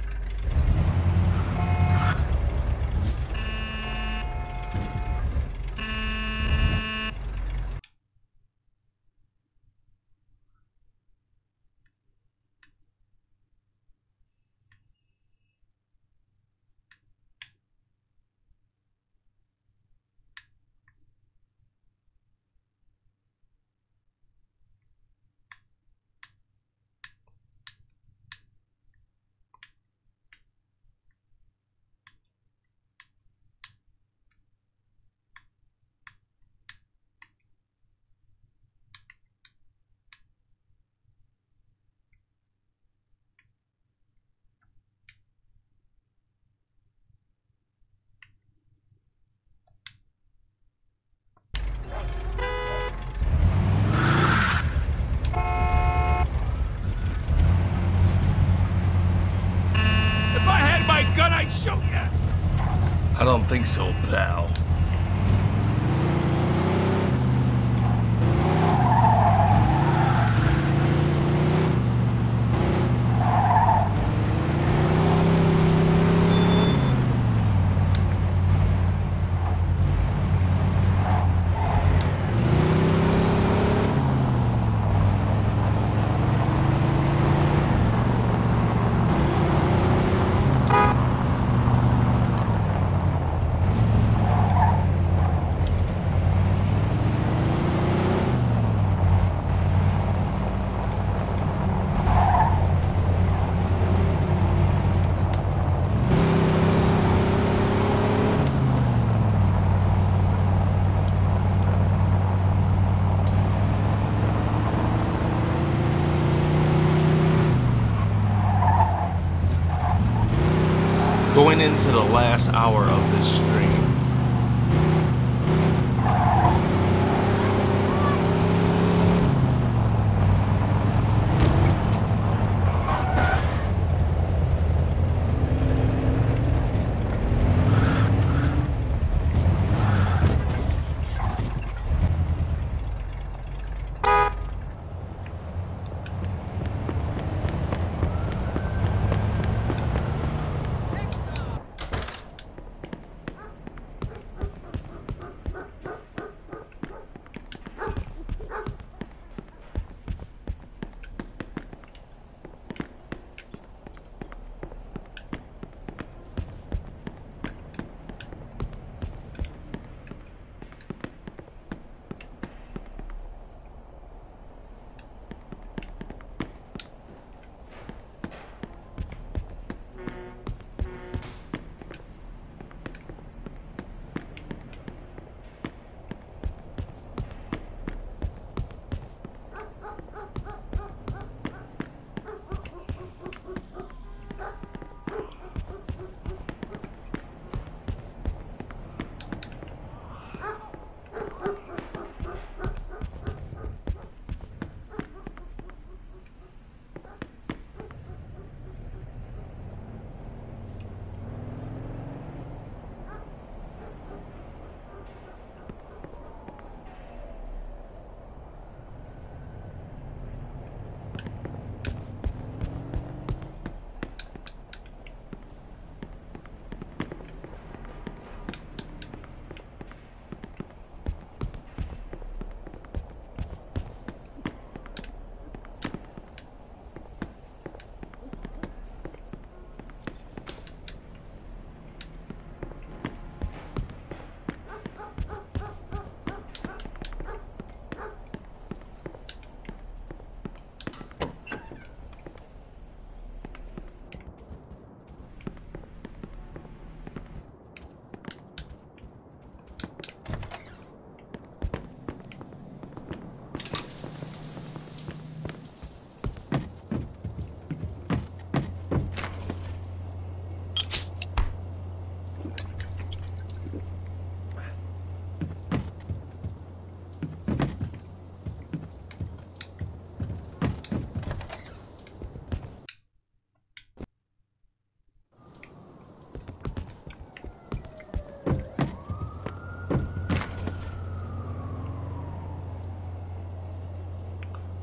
Speaker 7: Gun, I'd show ya.
Speaker 12: I don't think so, pal. Going into the last hour of this stream.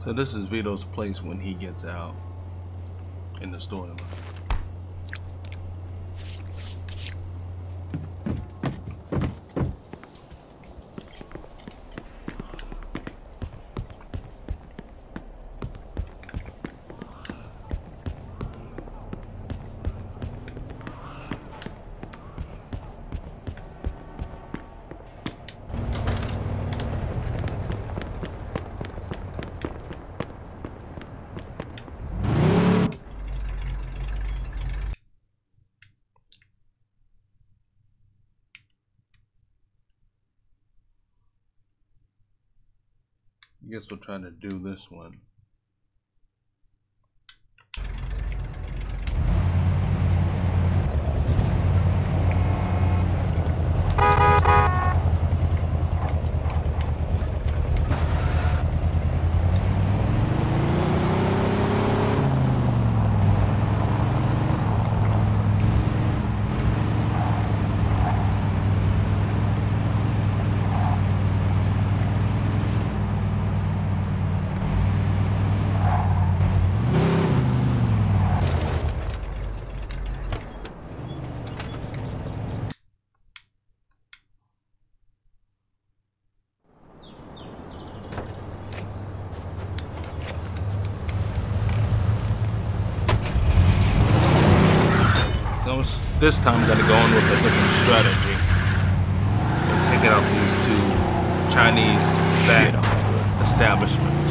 Speaker 1: So this is Vito's place when he gets out in the storyline. I guess we'll try to do this one. This time I'm gonna go in with a different strategy and take out these two Chinese-backed establishments.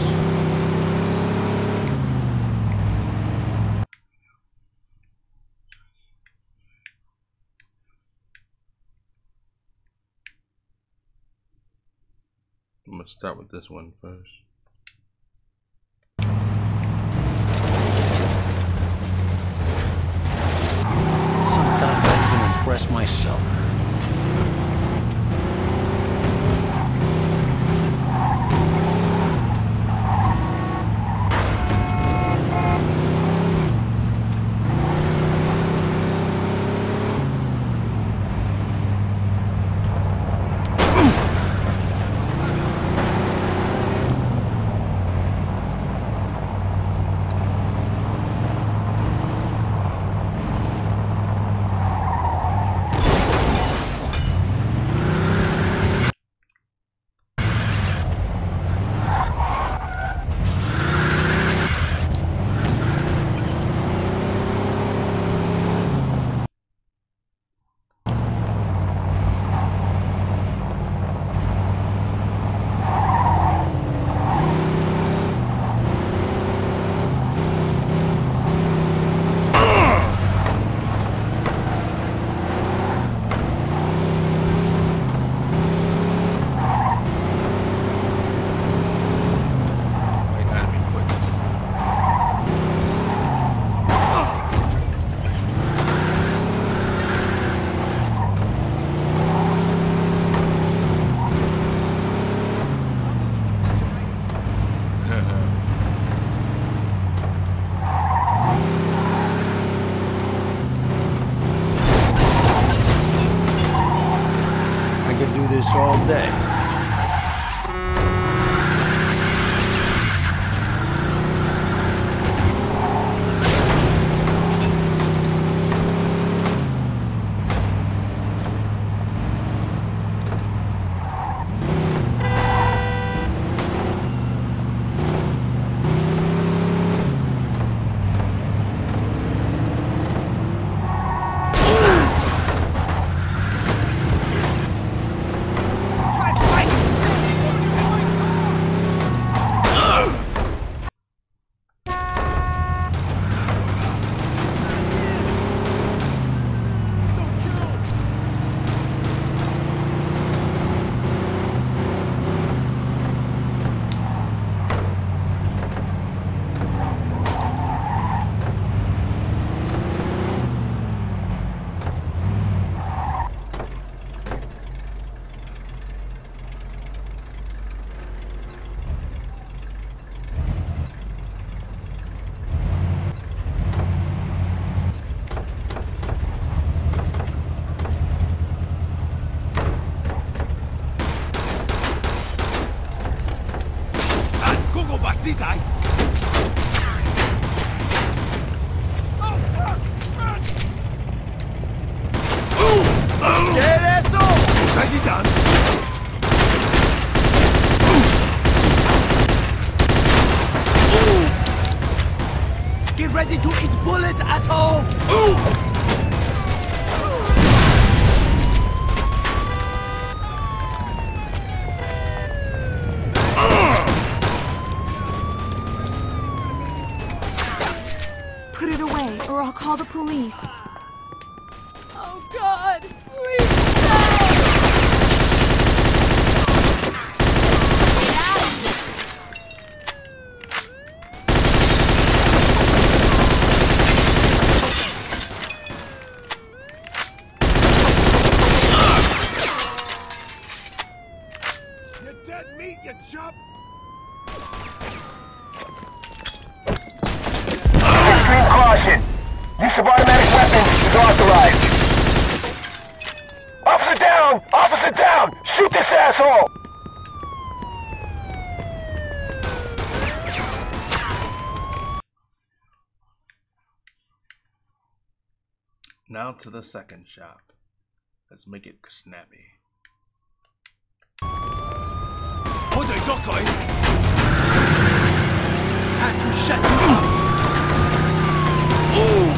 Speaker 1: I'm gonna start with this one first.
Speaker 2: Sometimes I can impress myself. All day.
Speaker 5: Side. Scared asshole! Nicely done. Get ready to eat bullets, asshole!
Speaker 6: Put it away, or I'll call the police. Oh, God, please
Speaker 5: You dead meat, you chump!
Speaker 4: Extreme caution. Use of automatic weapons is authorized. Officer down! Officer down! Shoot this asshole!
Speaker 1: Now to the second shop. Let's make it snappy.
Speaker 5: Hold it, Dockeye! Time to shut you up! Ooh!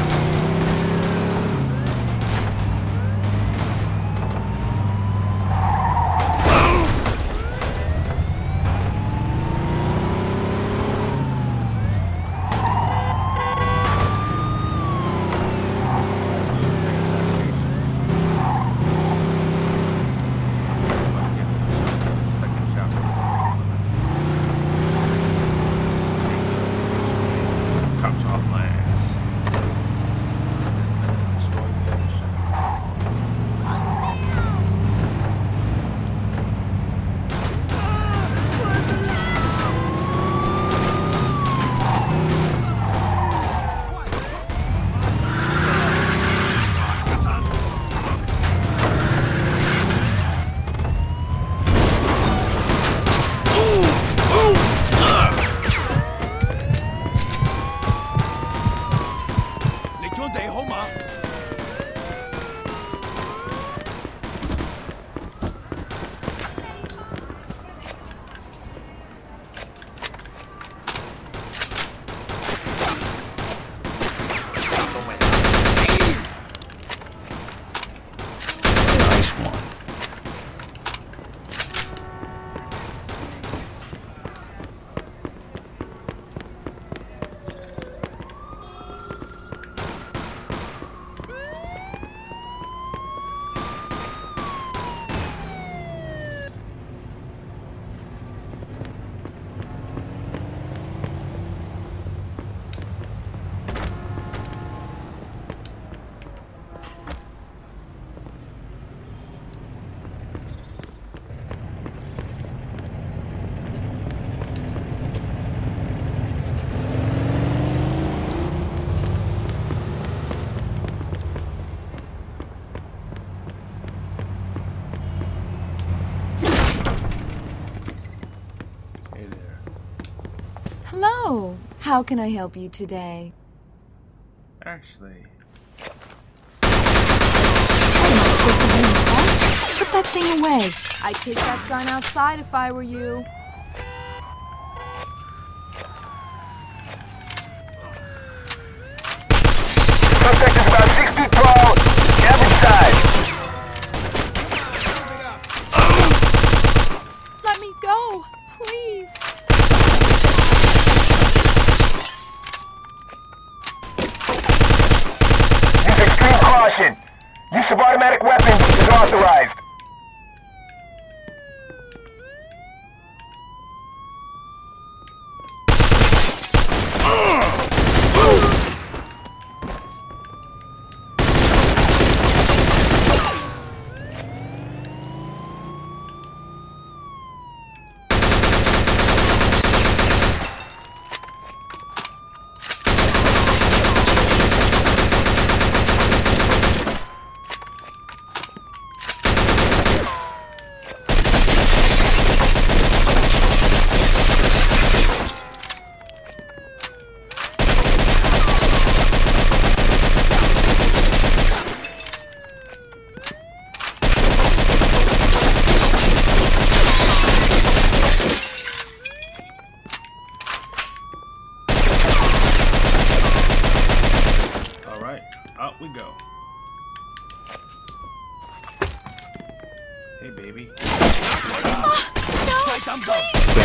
Speaker 6: Hello. How can I help you today?
Speaker 1: Actually,
Speaker 6: Put that thing away. I'd take that gun outside if I were you.
Speaker 4: Suspect is about six feet tall, average size.
Speaker 6: Let me go, please.
Speaker 4: Use extreme caution. Use of automatic weapons is authorized.
Speaker 12: Hey, baby.
Speaker 5: Ah, no!
Speaker 12: Say something.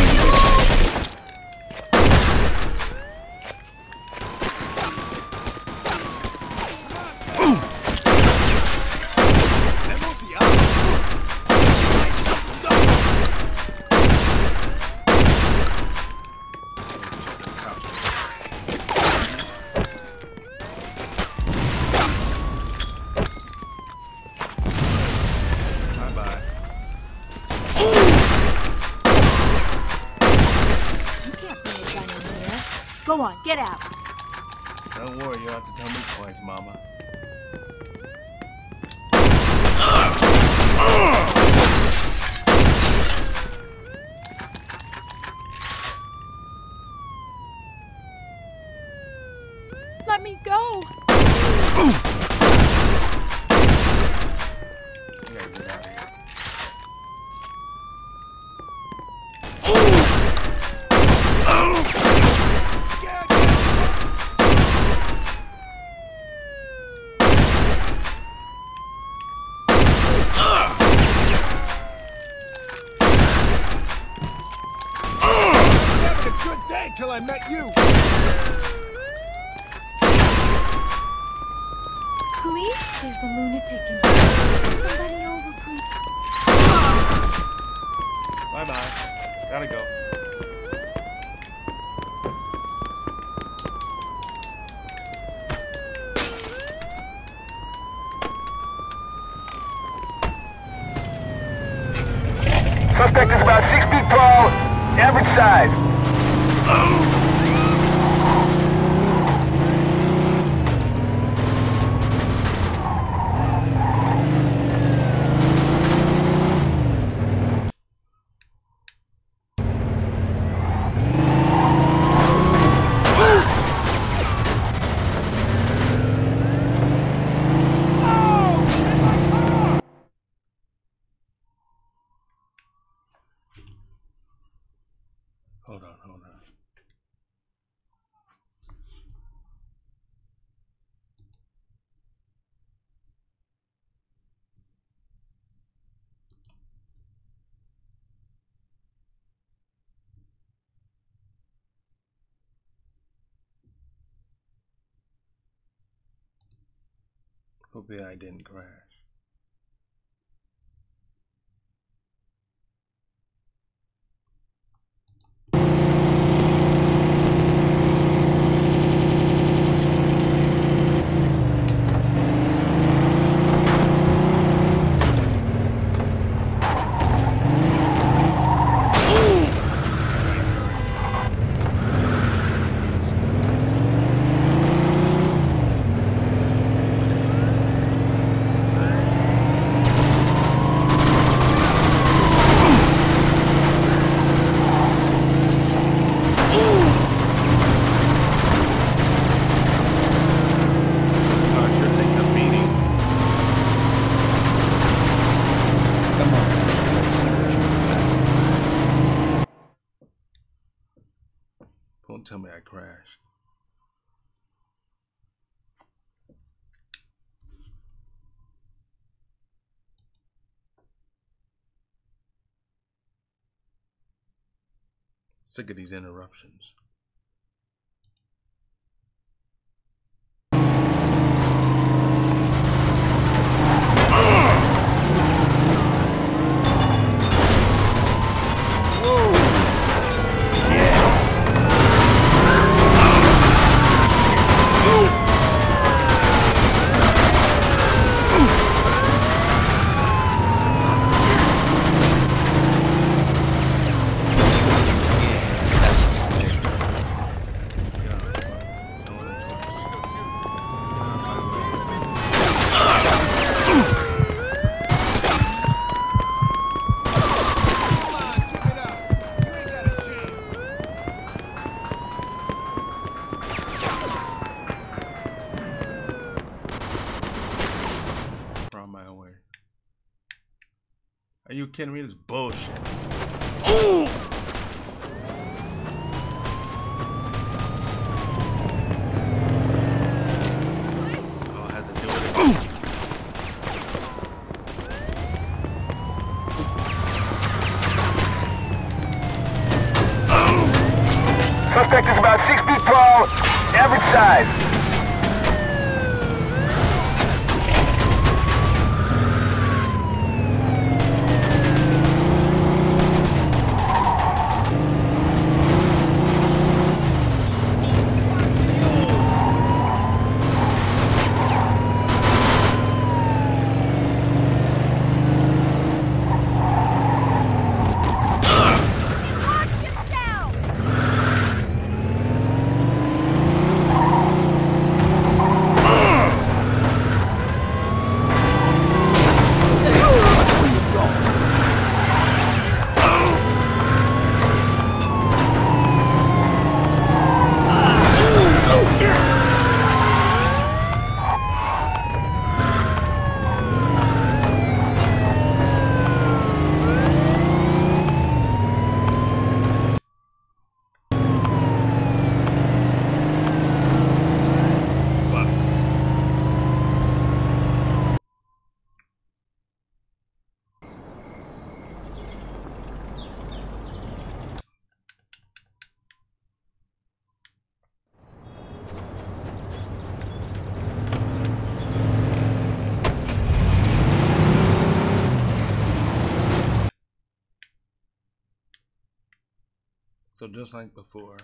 Speaker 6: Go on, get out.
Speaker 12: Don't worry, you don't have to tell me twice, Mama.
Speaker 6: Let me go.
Speaker 11: Till I met you.
Speaker 6: Police? There's a lunatic in here. Send somebody over, please.
Speaker 12: Bye bye. Gotta go.
Speaker 4: Suspect is about six feet tall, average size.
Speaker 12: Hold on, hold on. Hope I didn't crash. Don't tell me I crashed. Sick of these interruptions. Are you kidding me? This is bullshit. Ooh! Oh, I had to do it again.
Speaker 4: Suspect is about six feet tall, average size.
Speaker 1: So just like before.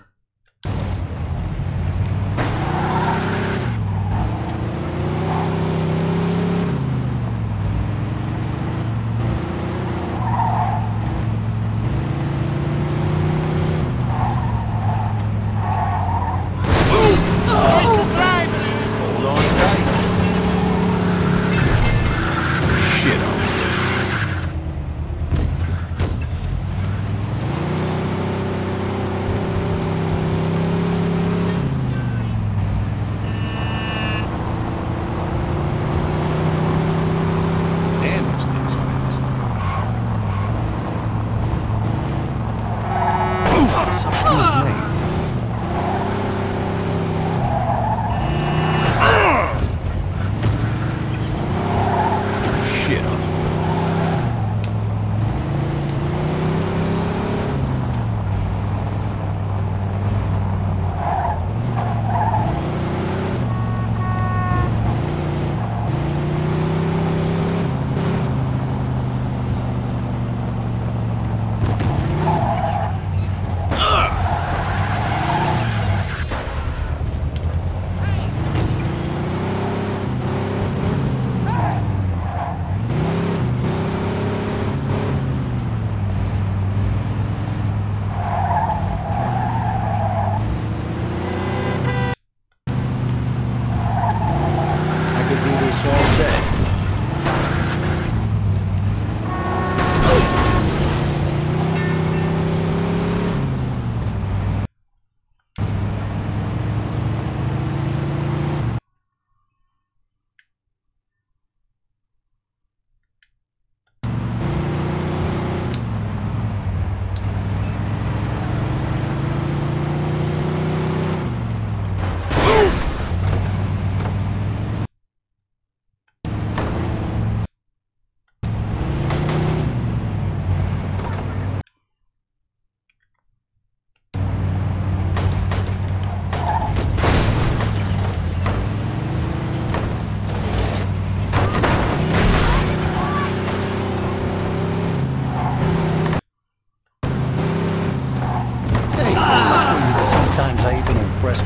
Speaker 2: Myself.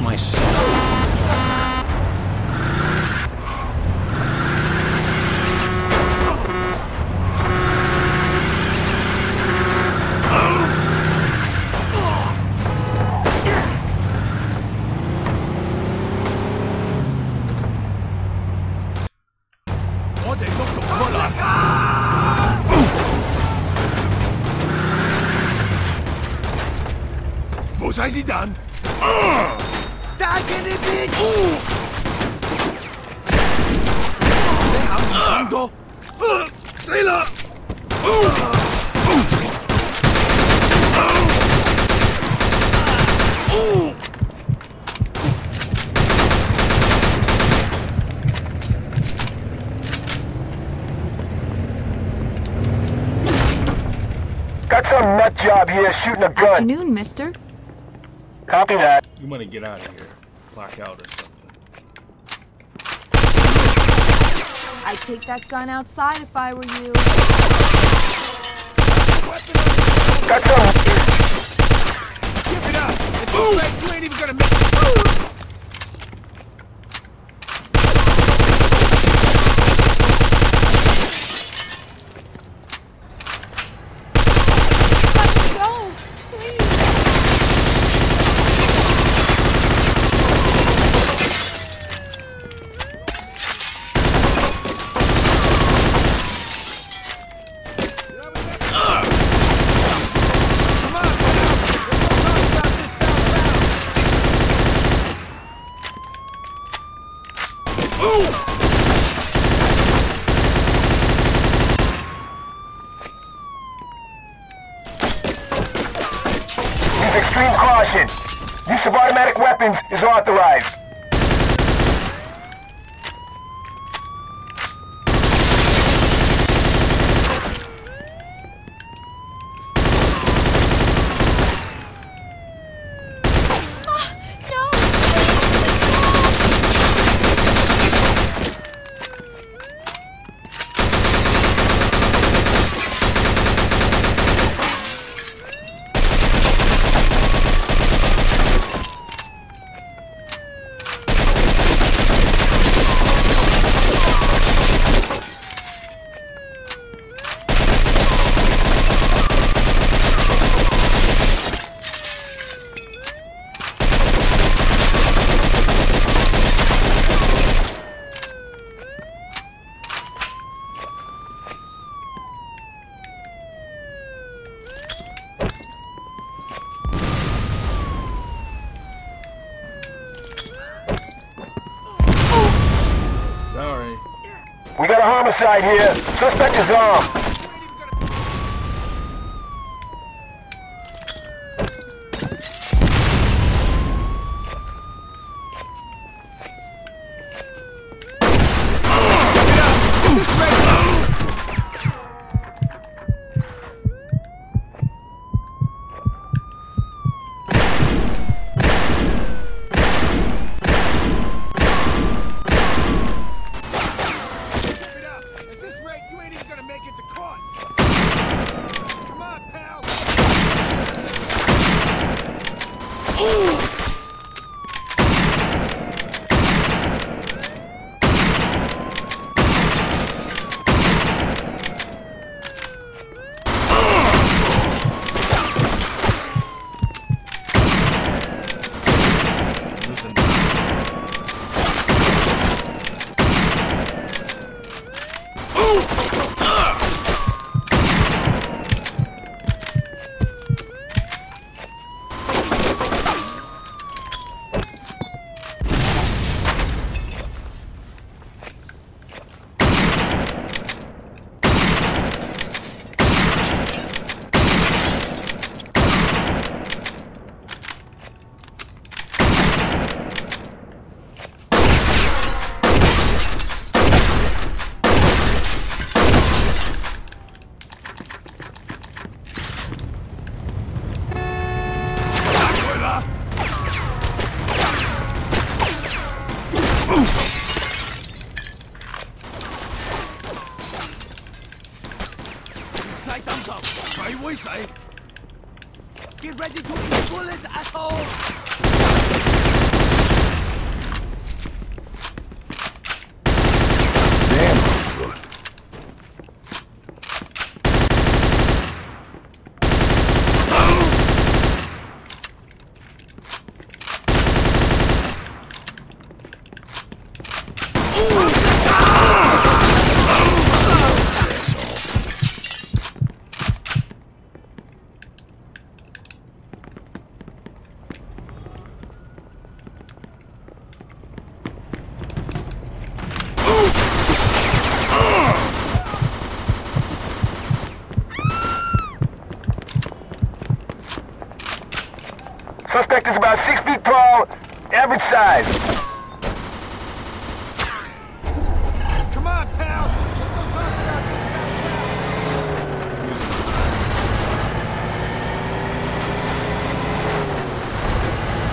Speaker 5: Wo sei sie dann? Da geht die Weg! Wir haben Tango! Sailor!
Speaker 4: Got some nut job here shooting a gun.
Speaker 6: Afternoon, mister.
Speaker 4: Copy that.
Speaker 12: You want to get out of here. Clock out or something.
Speaker 6: I'd take that gun outside if I were you.
Speaker 4: Got some.
Speaker 11: Give it up! It's too late, you ain't even gonna make it.
Speaker 4: Extreme caution. Use of automatic weapons is authorized.
Speaker 12: Sorry.
Speaker 4: We got a homicide here. Suspect is armed.
Speaker 5: Get ready to eat bullets, asshole!
Speaker 3: Damn good.
Speaker 4: Suspect is about six feet tall, average size.
Speaker 11: Come on, pal! Let's go talk about this guy.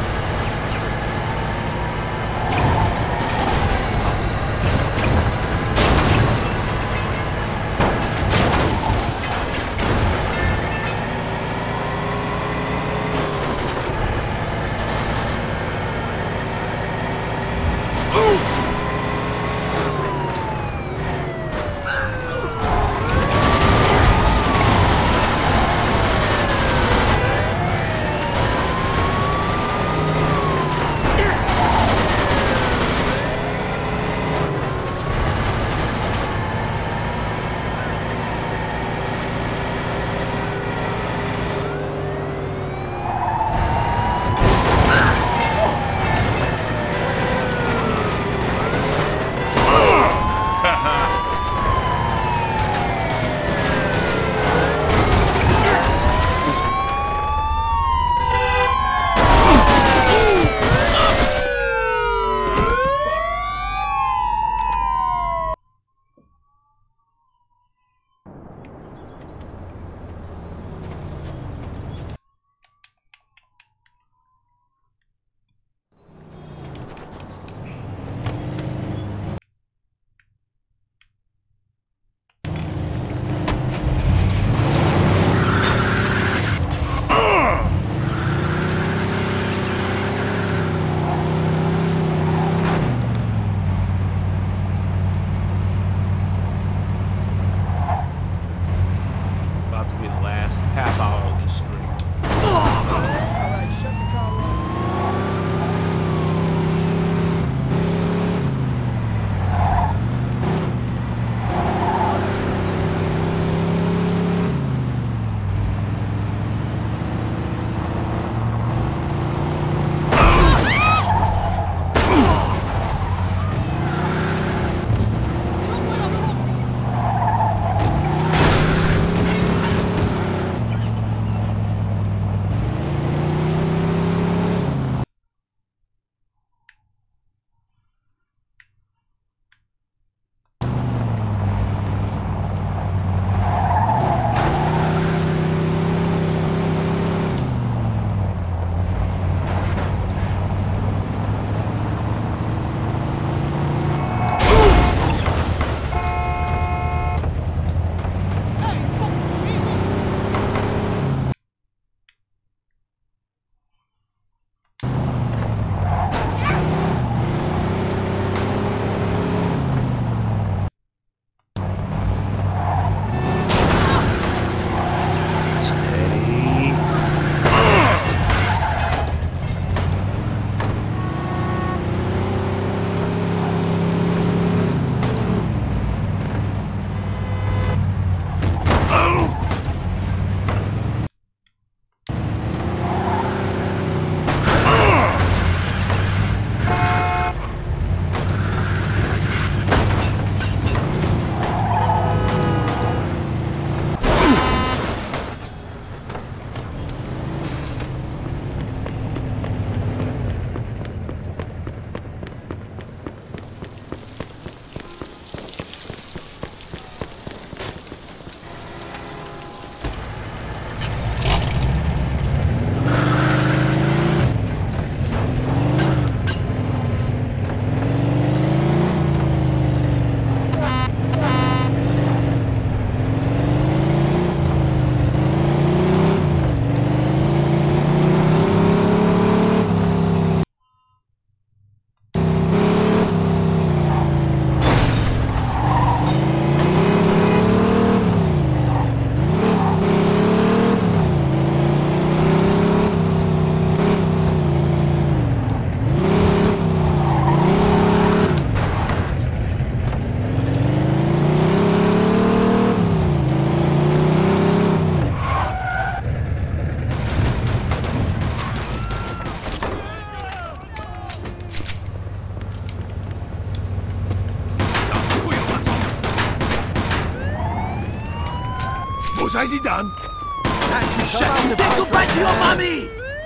Speaker 5: Was has he done?
Speaker 10: Say goodbye to your mommy!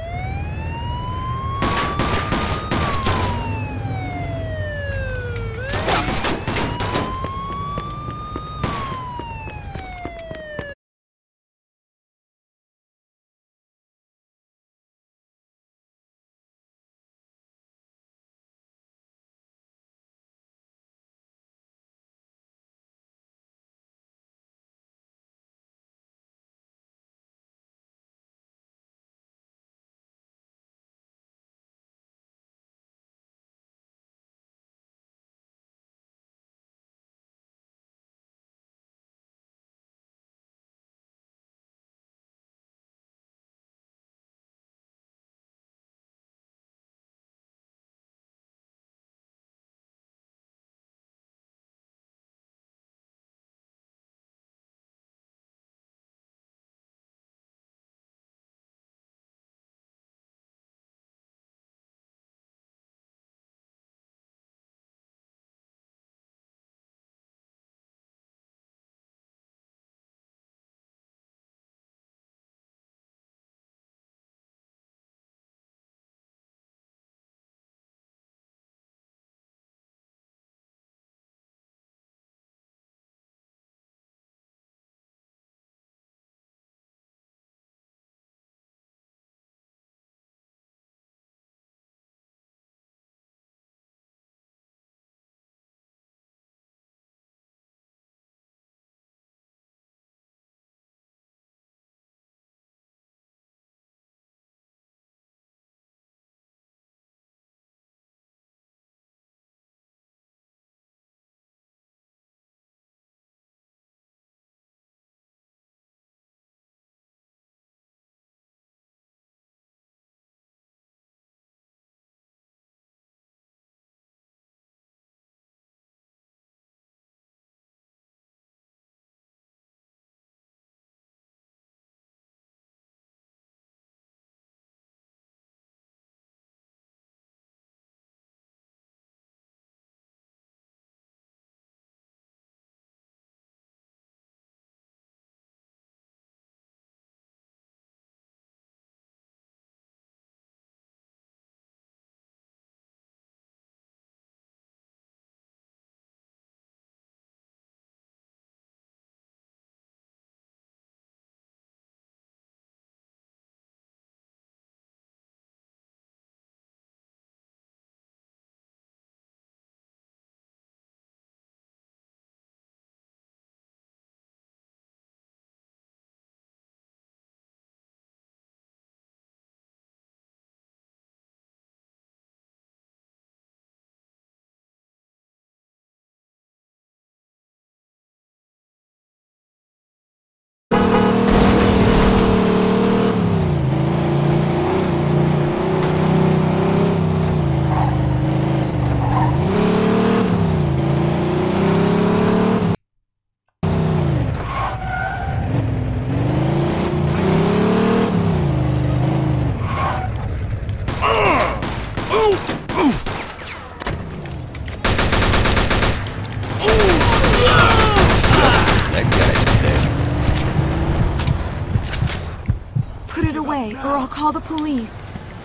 Speaker 6: or I'll call the police.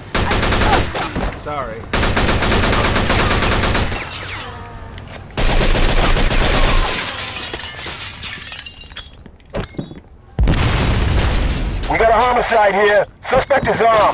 Speaker 1: Sorry.
Speaker 4: We got a homicide here. Suspect is armed.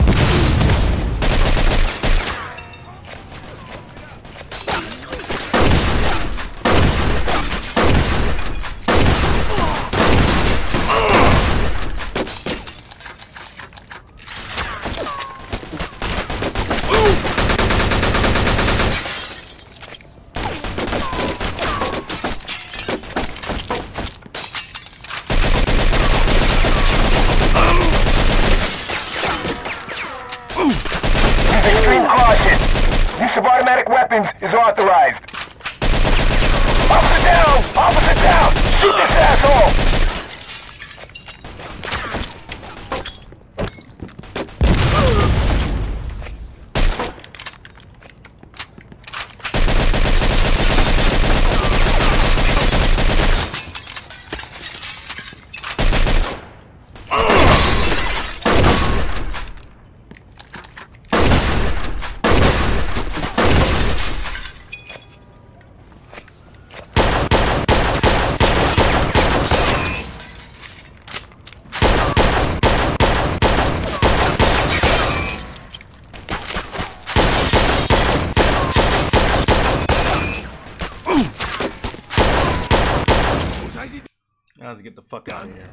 Speaker 4: Use of automatic weapons is authorized. Officer down! Officer down! Shoot this asshole!
Speaker 1: to get the fuck out of here.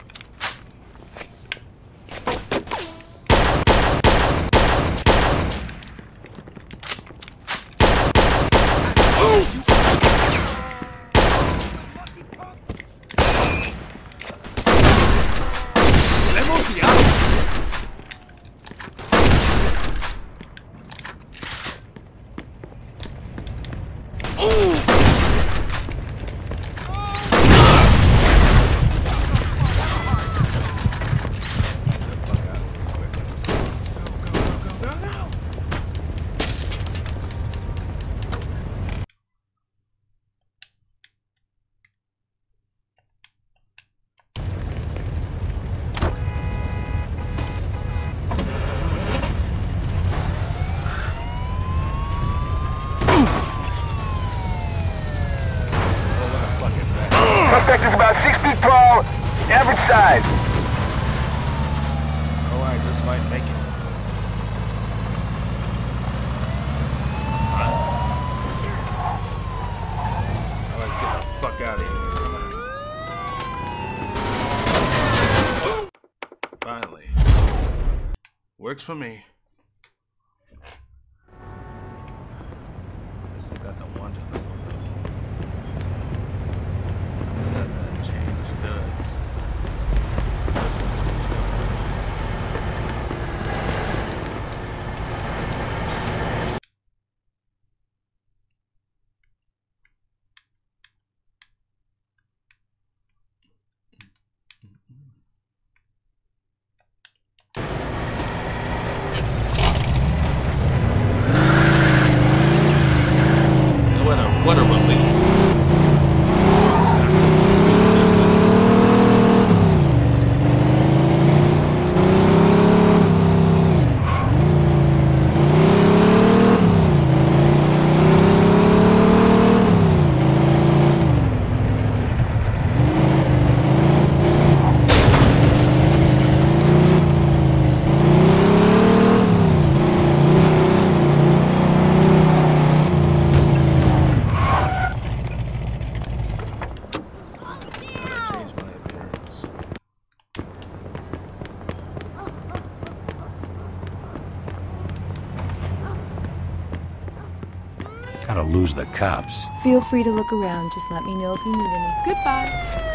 Speaker 4: Suspect is about six feet tall, average size.
Speaker 1: Oh, I just might make it. Oh, let's get the fuck out of here. Finally. Works for me. Guess I got the one to the what a relief.
Speaker 2: Gotta lose the cops.
Speaker 6: Feel free to look around. Just let me know if you need any. Goodbye.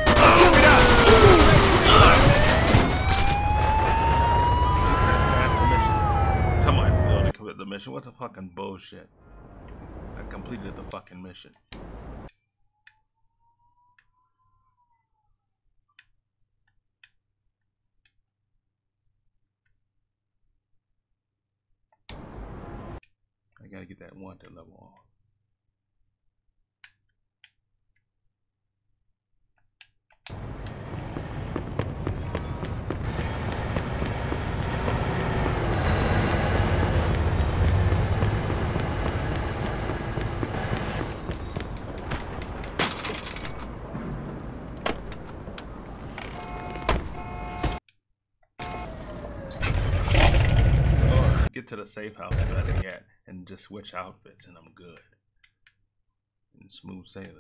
Speaker 1: Tell me I failed to complete the mission. What the fucking bullshit? I completed the fucking mission. I gotta get that wanted level on. Get to the safe house better yet and just switch outfits and I'm good. And smooth sailing.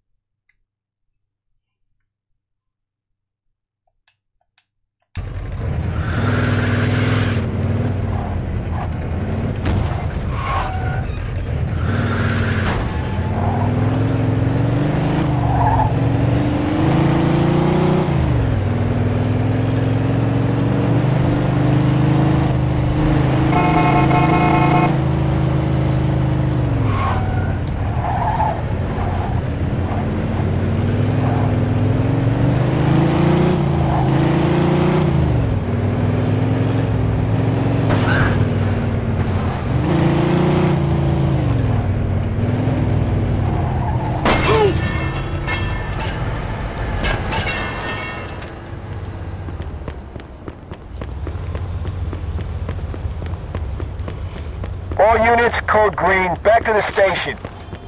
Speaker 4: All units, code green, back to the station.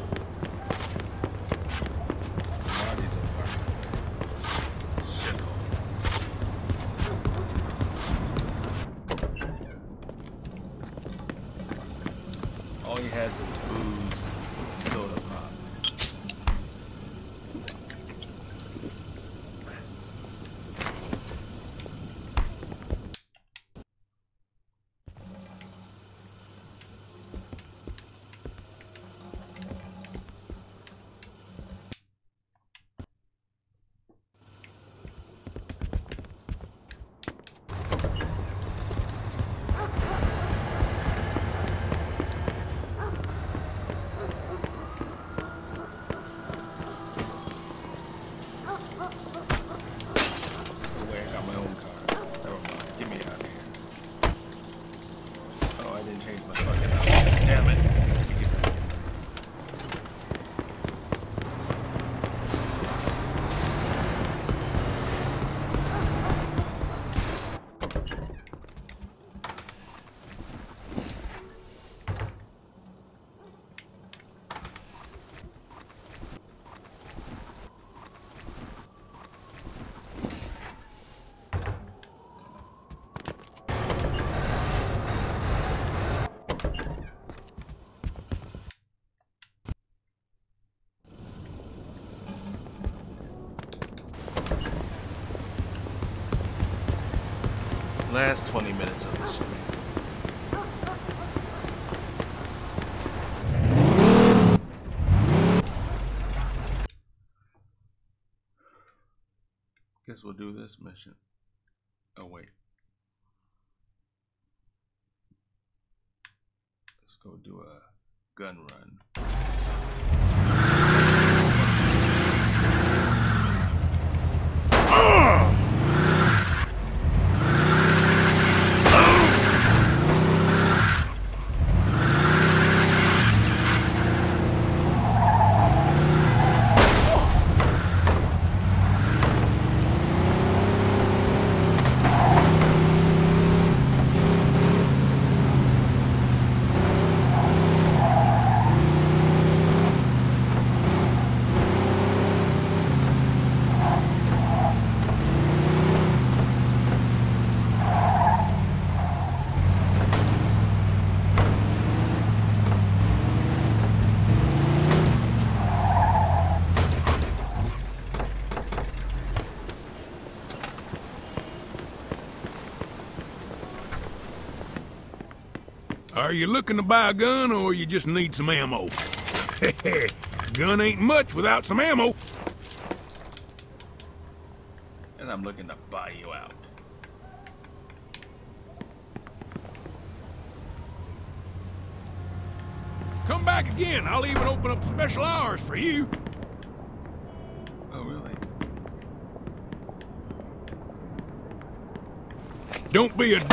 Speaker 1: All he has is booze, soda pop.
Speaker 12: Last twenty minutes of the stream. Guess we'll do this mission. Oh wait. Let's go do a gun run.
Speaker 7: Are you looking to buy a gun, or you just need some ammo? Gun ain't much without some ammo.
Speaker 12: And I'm looking to buy you out.
Speaker 7: Come back again. I'll even open up special hours for you.
Speaker 12: Oh, really?
Speaker 7: Don't be a...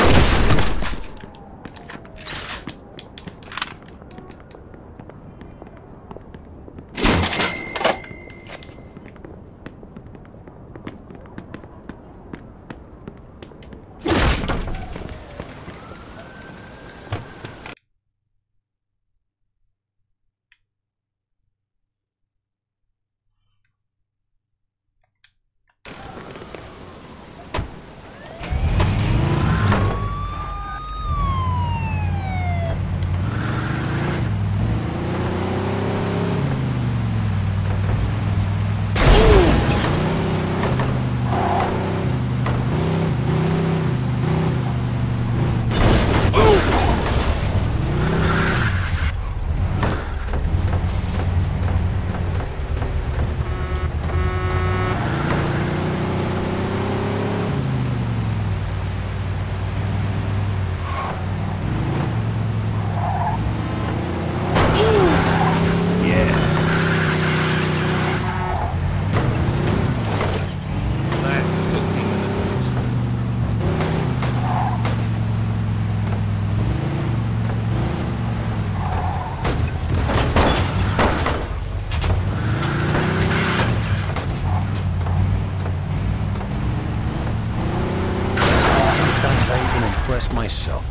Speaker 2: Myself.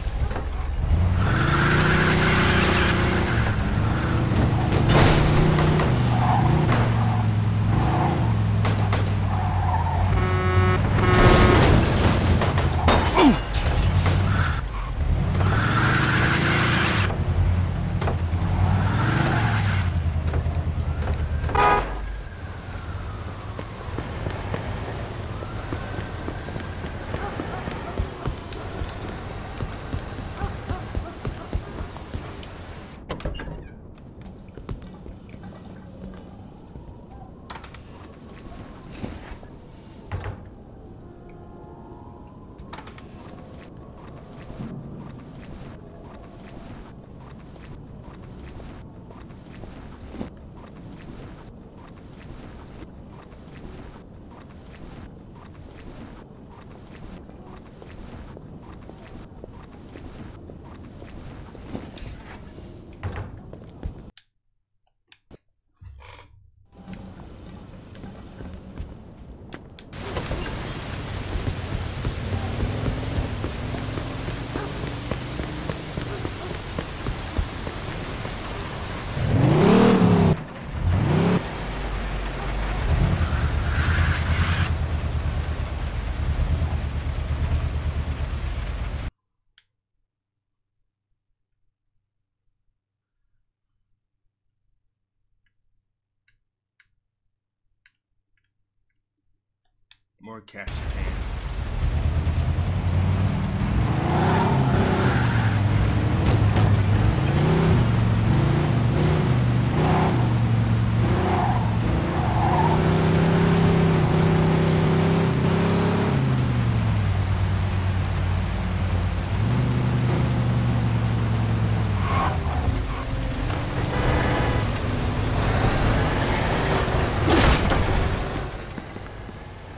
Speaker 12: More cash in hand.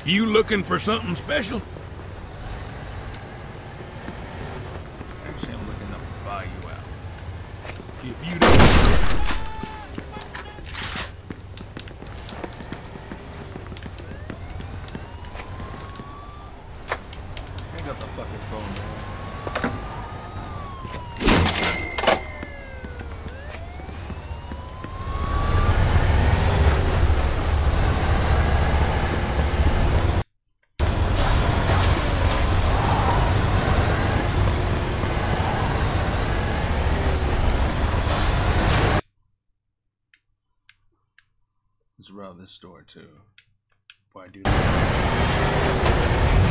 Speaker 7: You looking for something special?
Speaker 12: Actually, I'm looking up to buy you out.
Speaker 7: If you don't...
Speaker 12: Hang up the fucking phone, man. Let's rob this store too. Before I do that.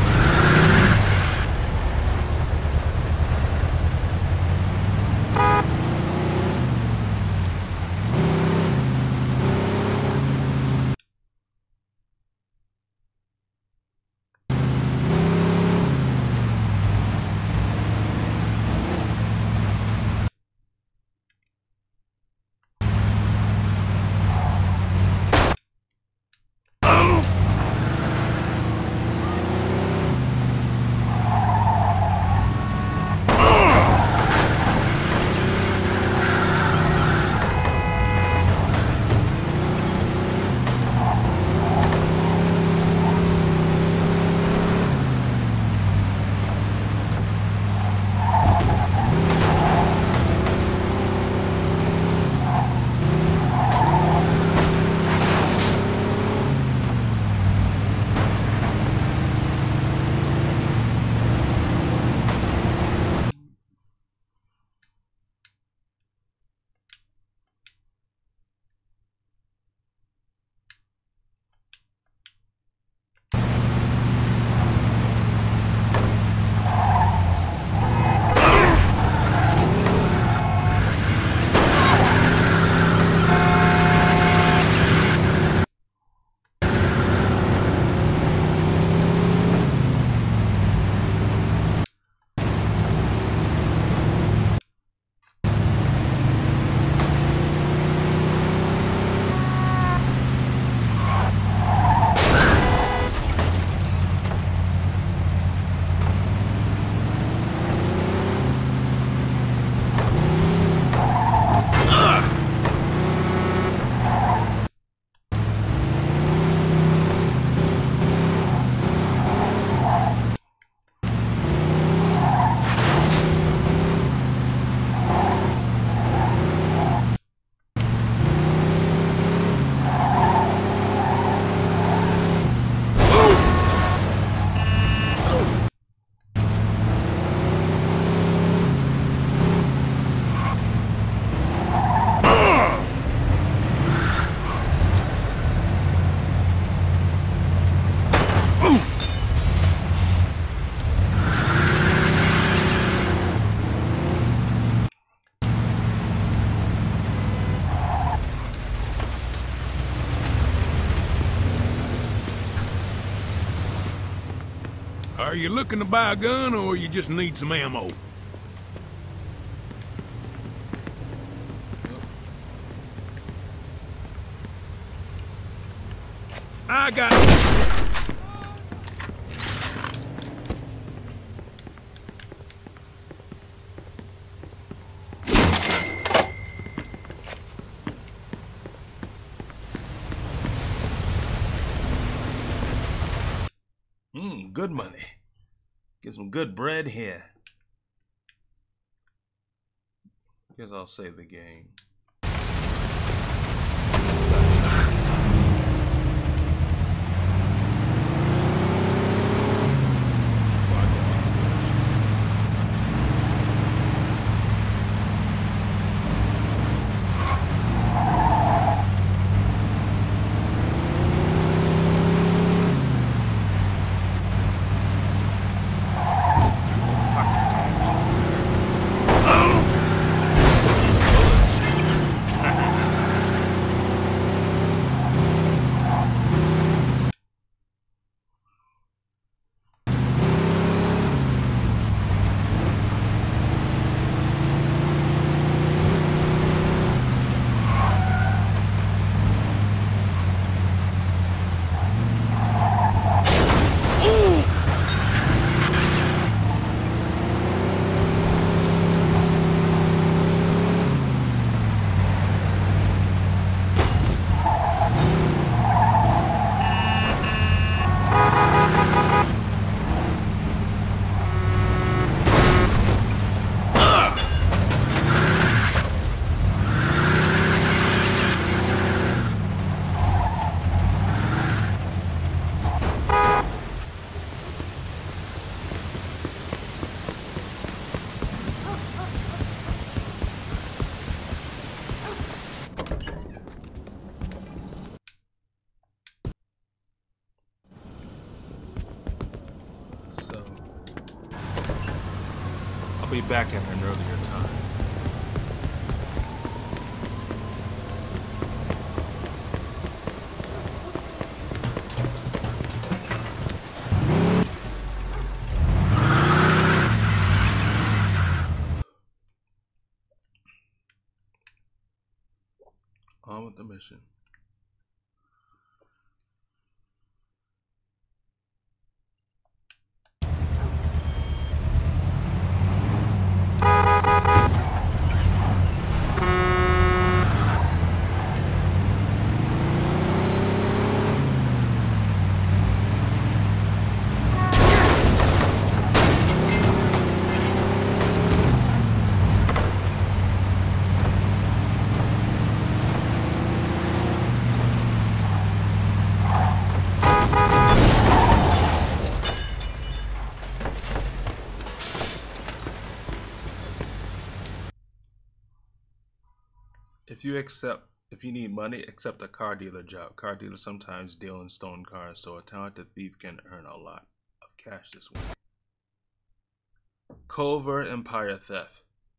Speaker 7: Are you looking to buy a gun, or you just need some ammo? I got...
Speaker 1: Mmm, good money. Get some good bread here.
Speaker 12: Guess I'll save the game. be back at an earlier time. On with the mission. If you accept, if you need money, accept a car dealer job. Car dealers sometimes deal in stolen cars, so a talented thief can earn a lot of cash this way. Covert Empire theft.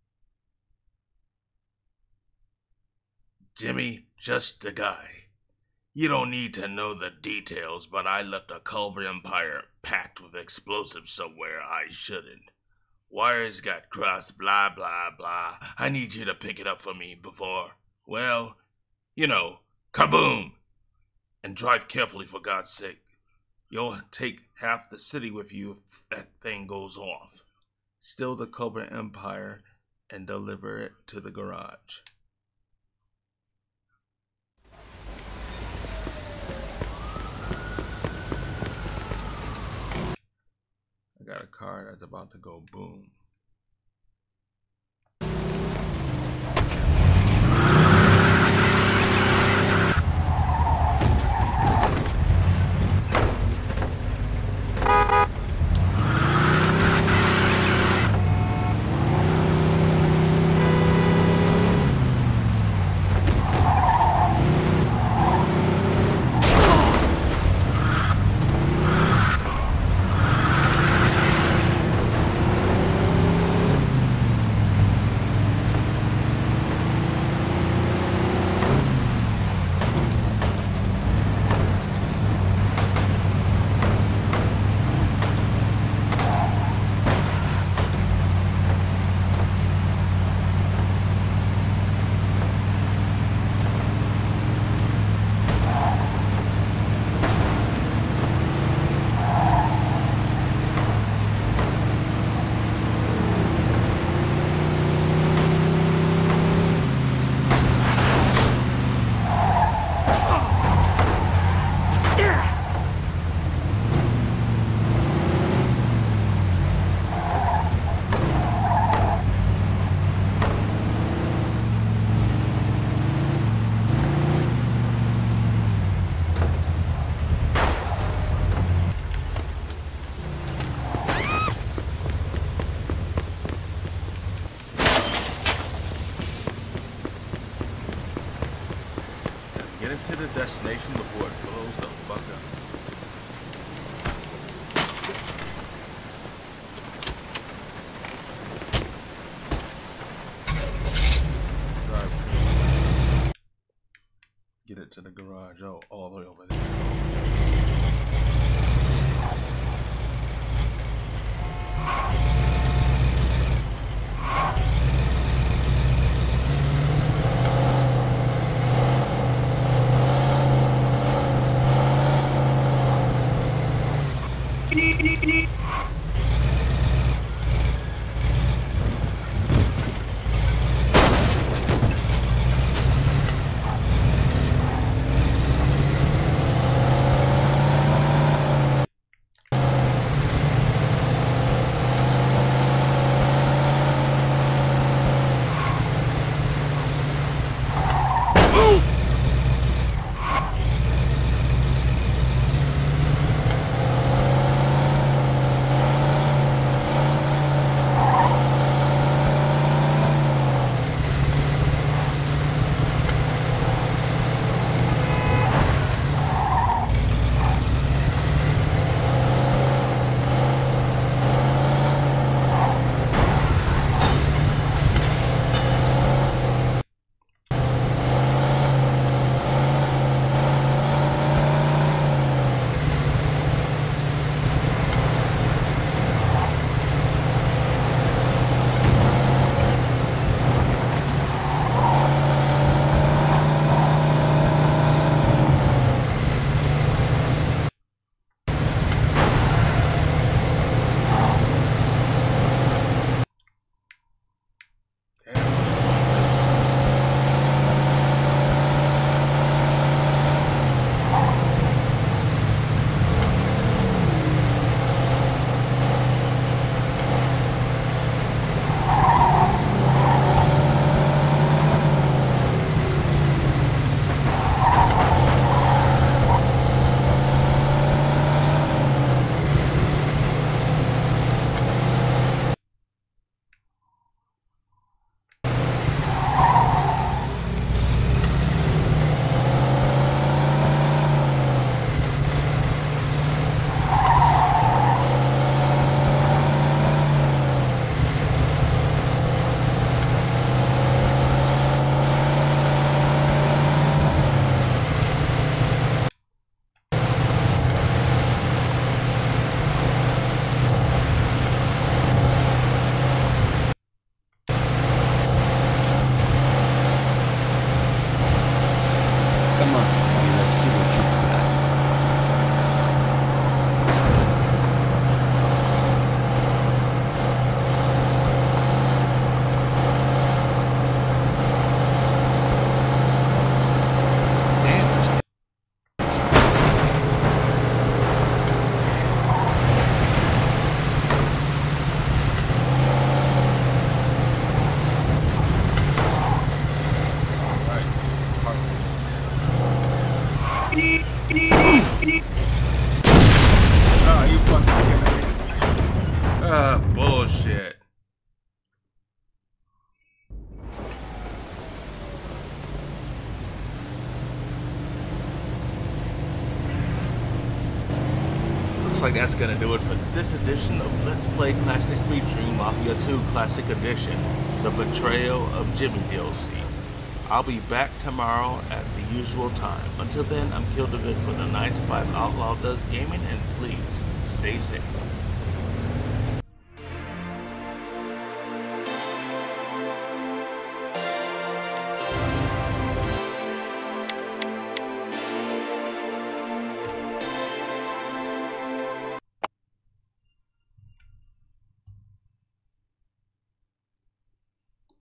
Speaker 1: Jimmy, just the guy. You don't need to know the details, but I left a Culver Empire packed with explosives somewhere I shouldn't. Wires got crossed, blah, blah, blah. I need you to pick it up for me before, well, you know, kaboom! And drive carefully, for God's sake. You'll take half the city with you if that thing goes off. Steal the Culver Empire and deliver it to the garage. I got a car that's about to go boom. To the destination before it blows the fuck up. Drive. Get it to the garage. Oh, all the way over there.
Speaker 12: Ah, bullshit.
Speaker 1: Looks like that's gonna do it for this edition of Let's Play Classic featuring Mafia two Classic Edition, the Betrayal of Jimmy D L C. I'll be back tomorrow at the usual time. Until then, I'm Kildavid for the nine to five Outlaw Does Gaming, and please stay safe.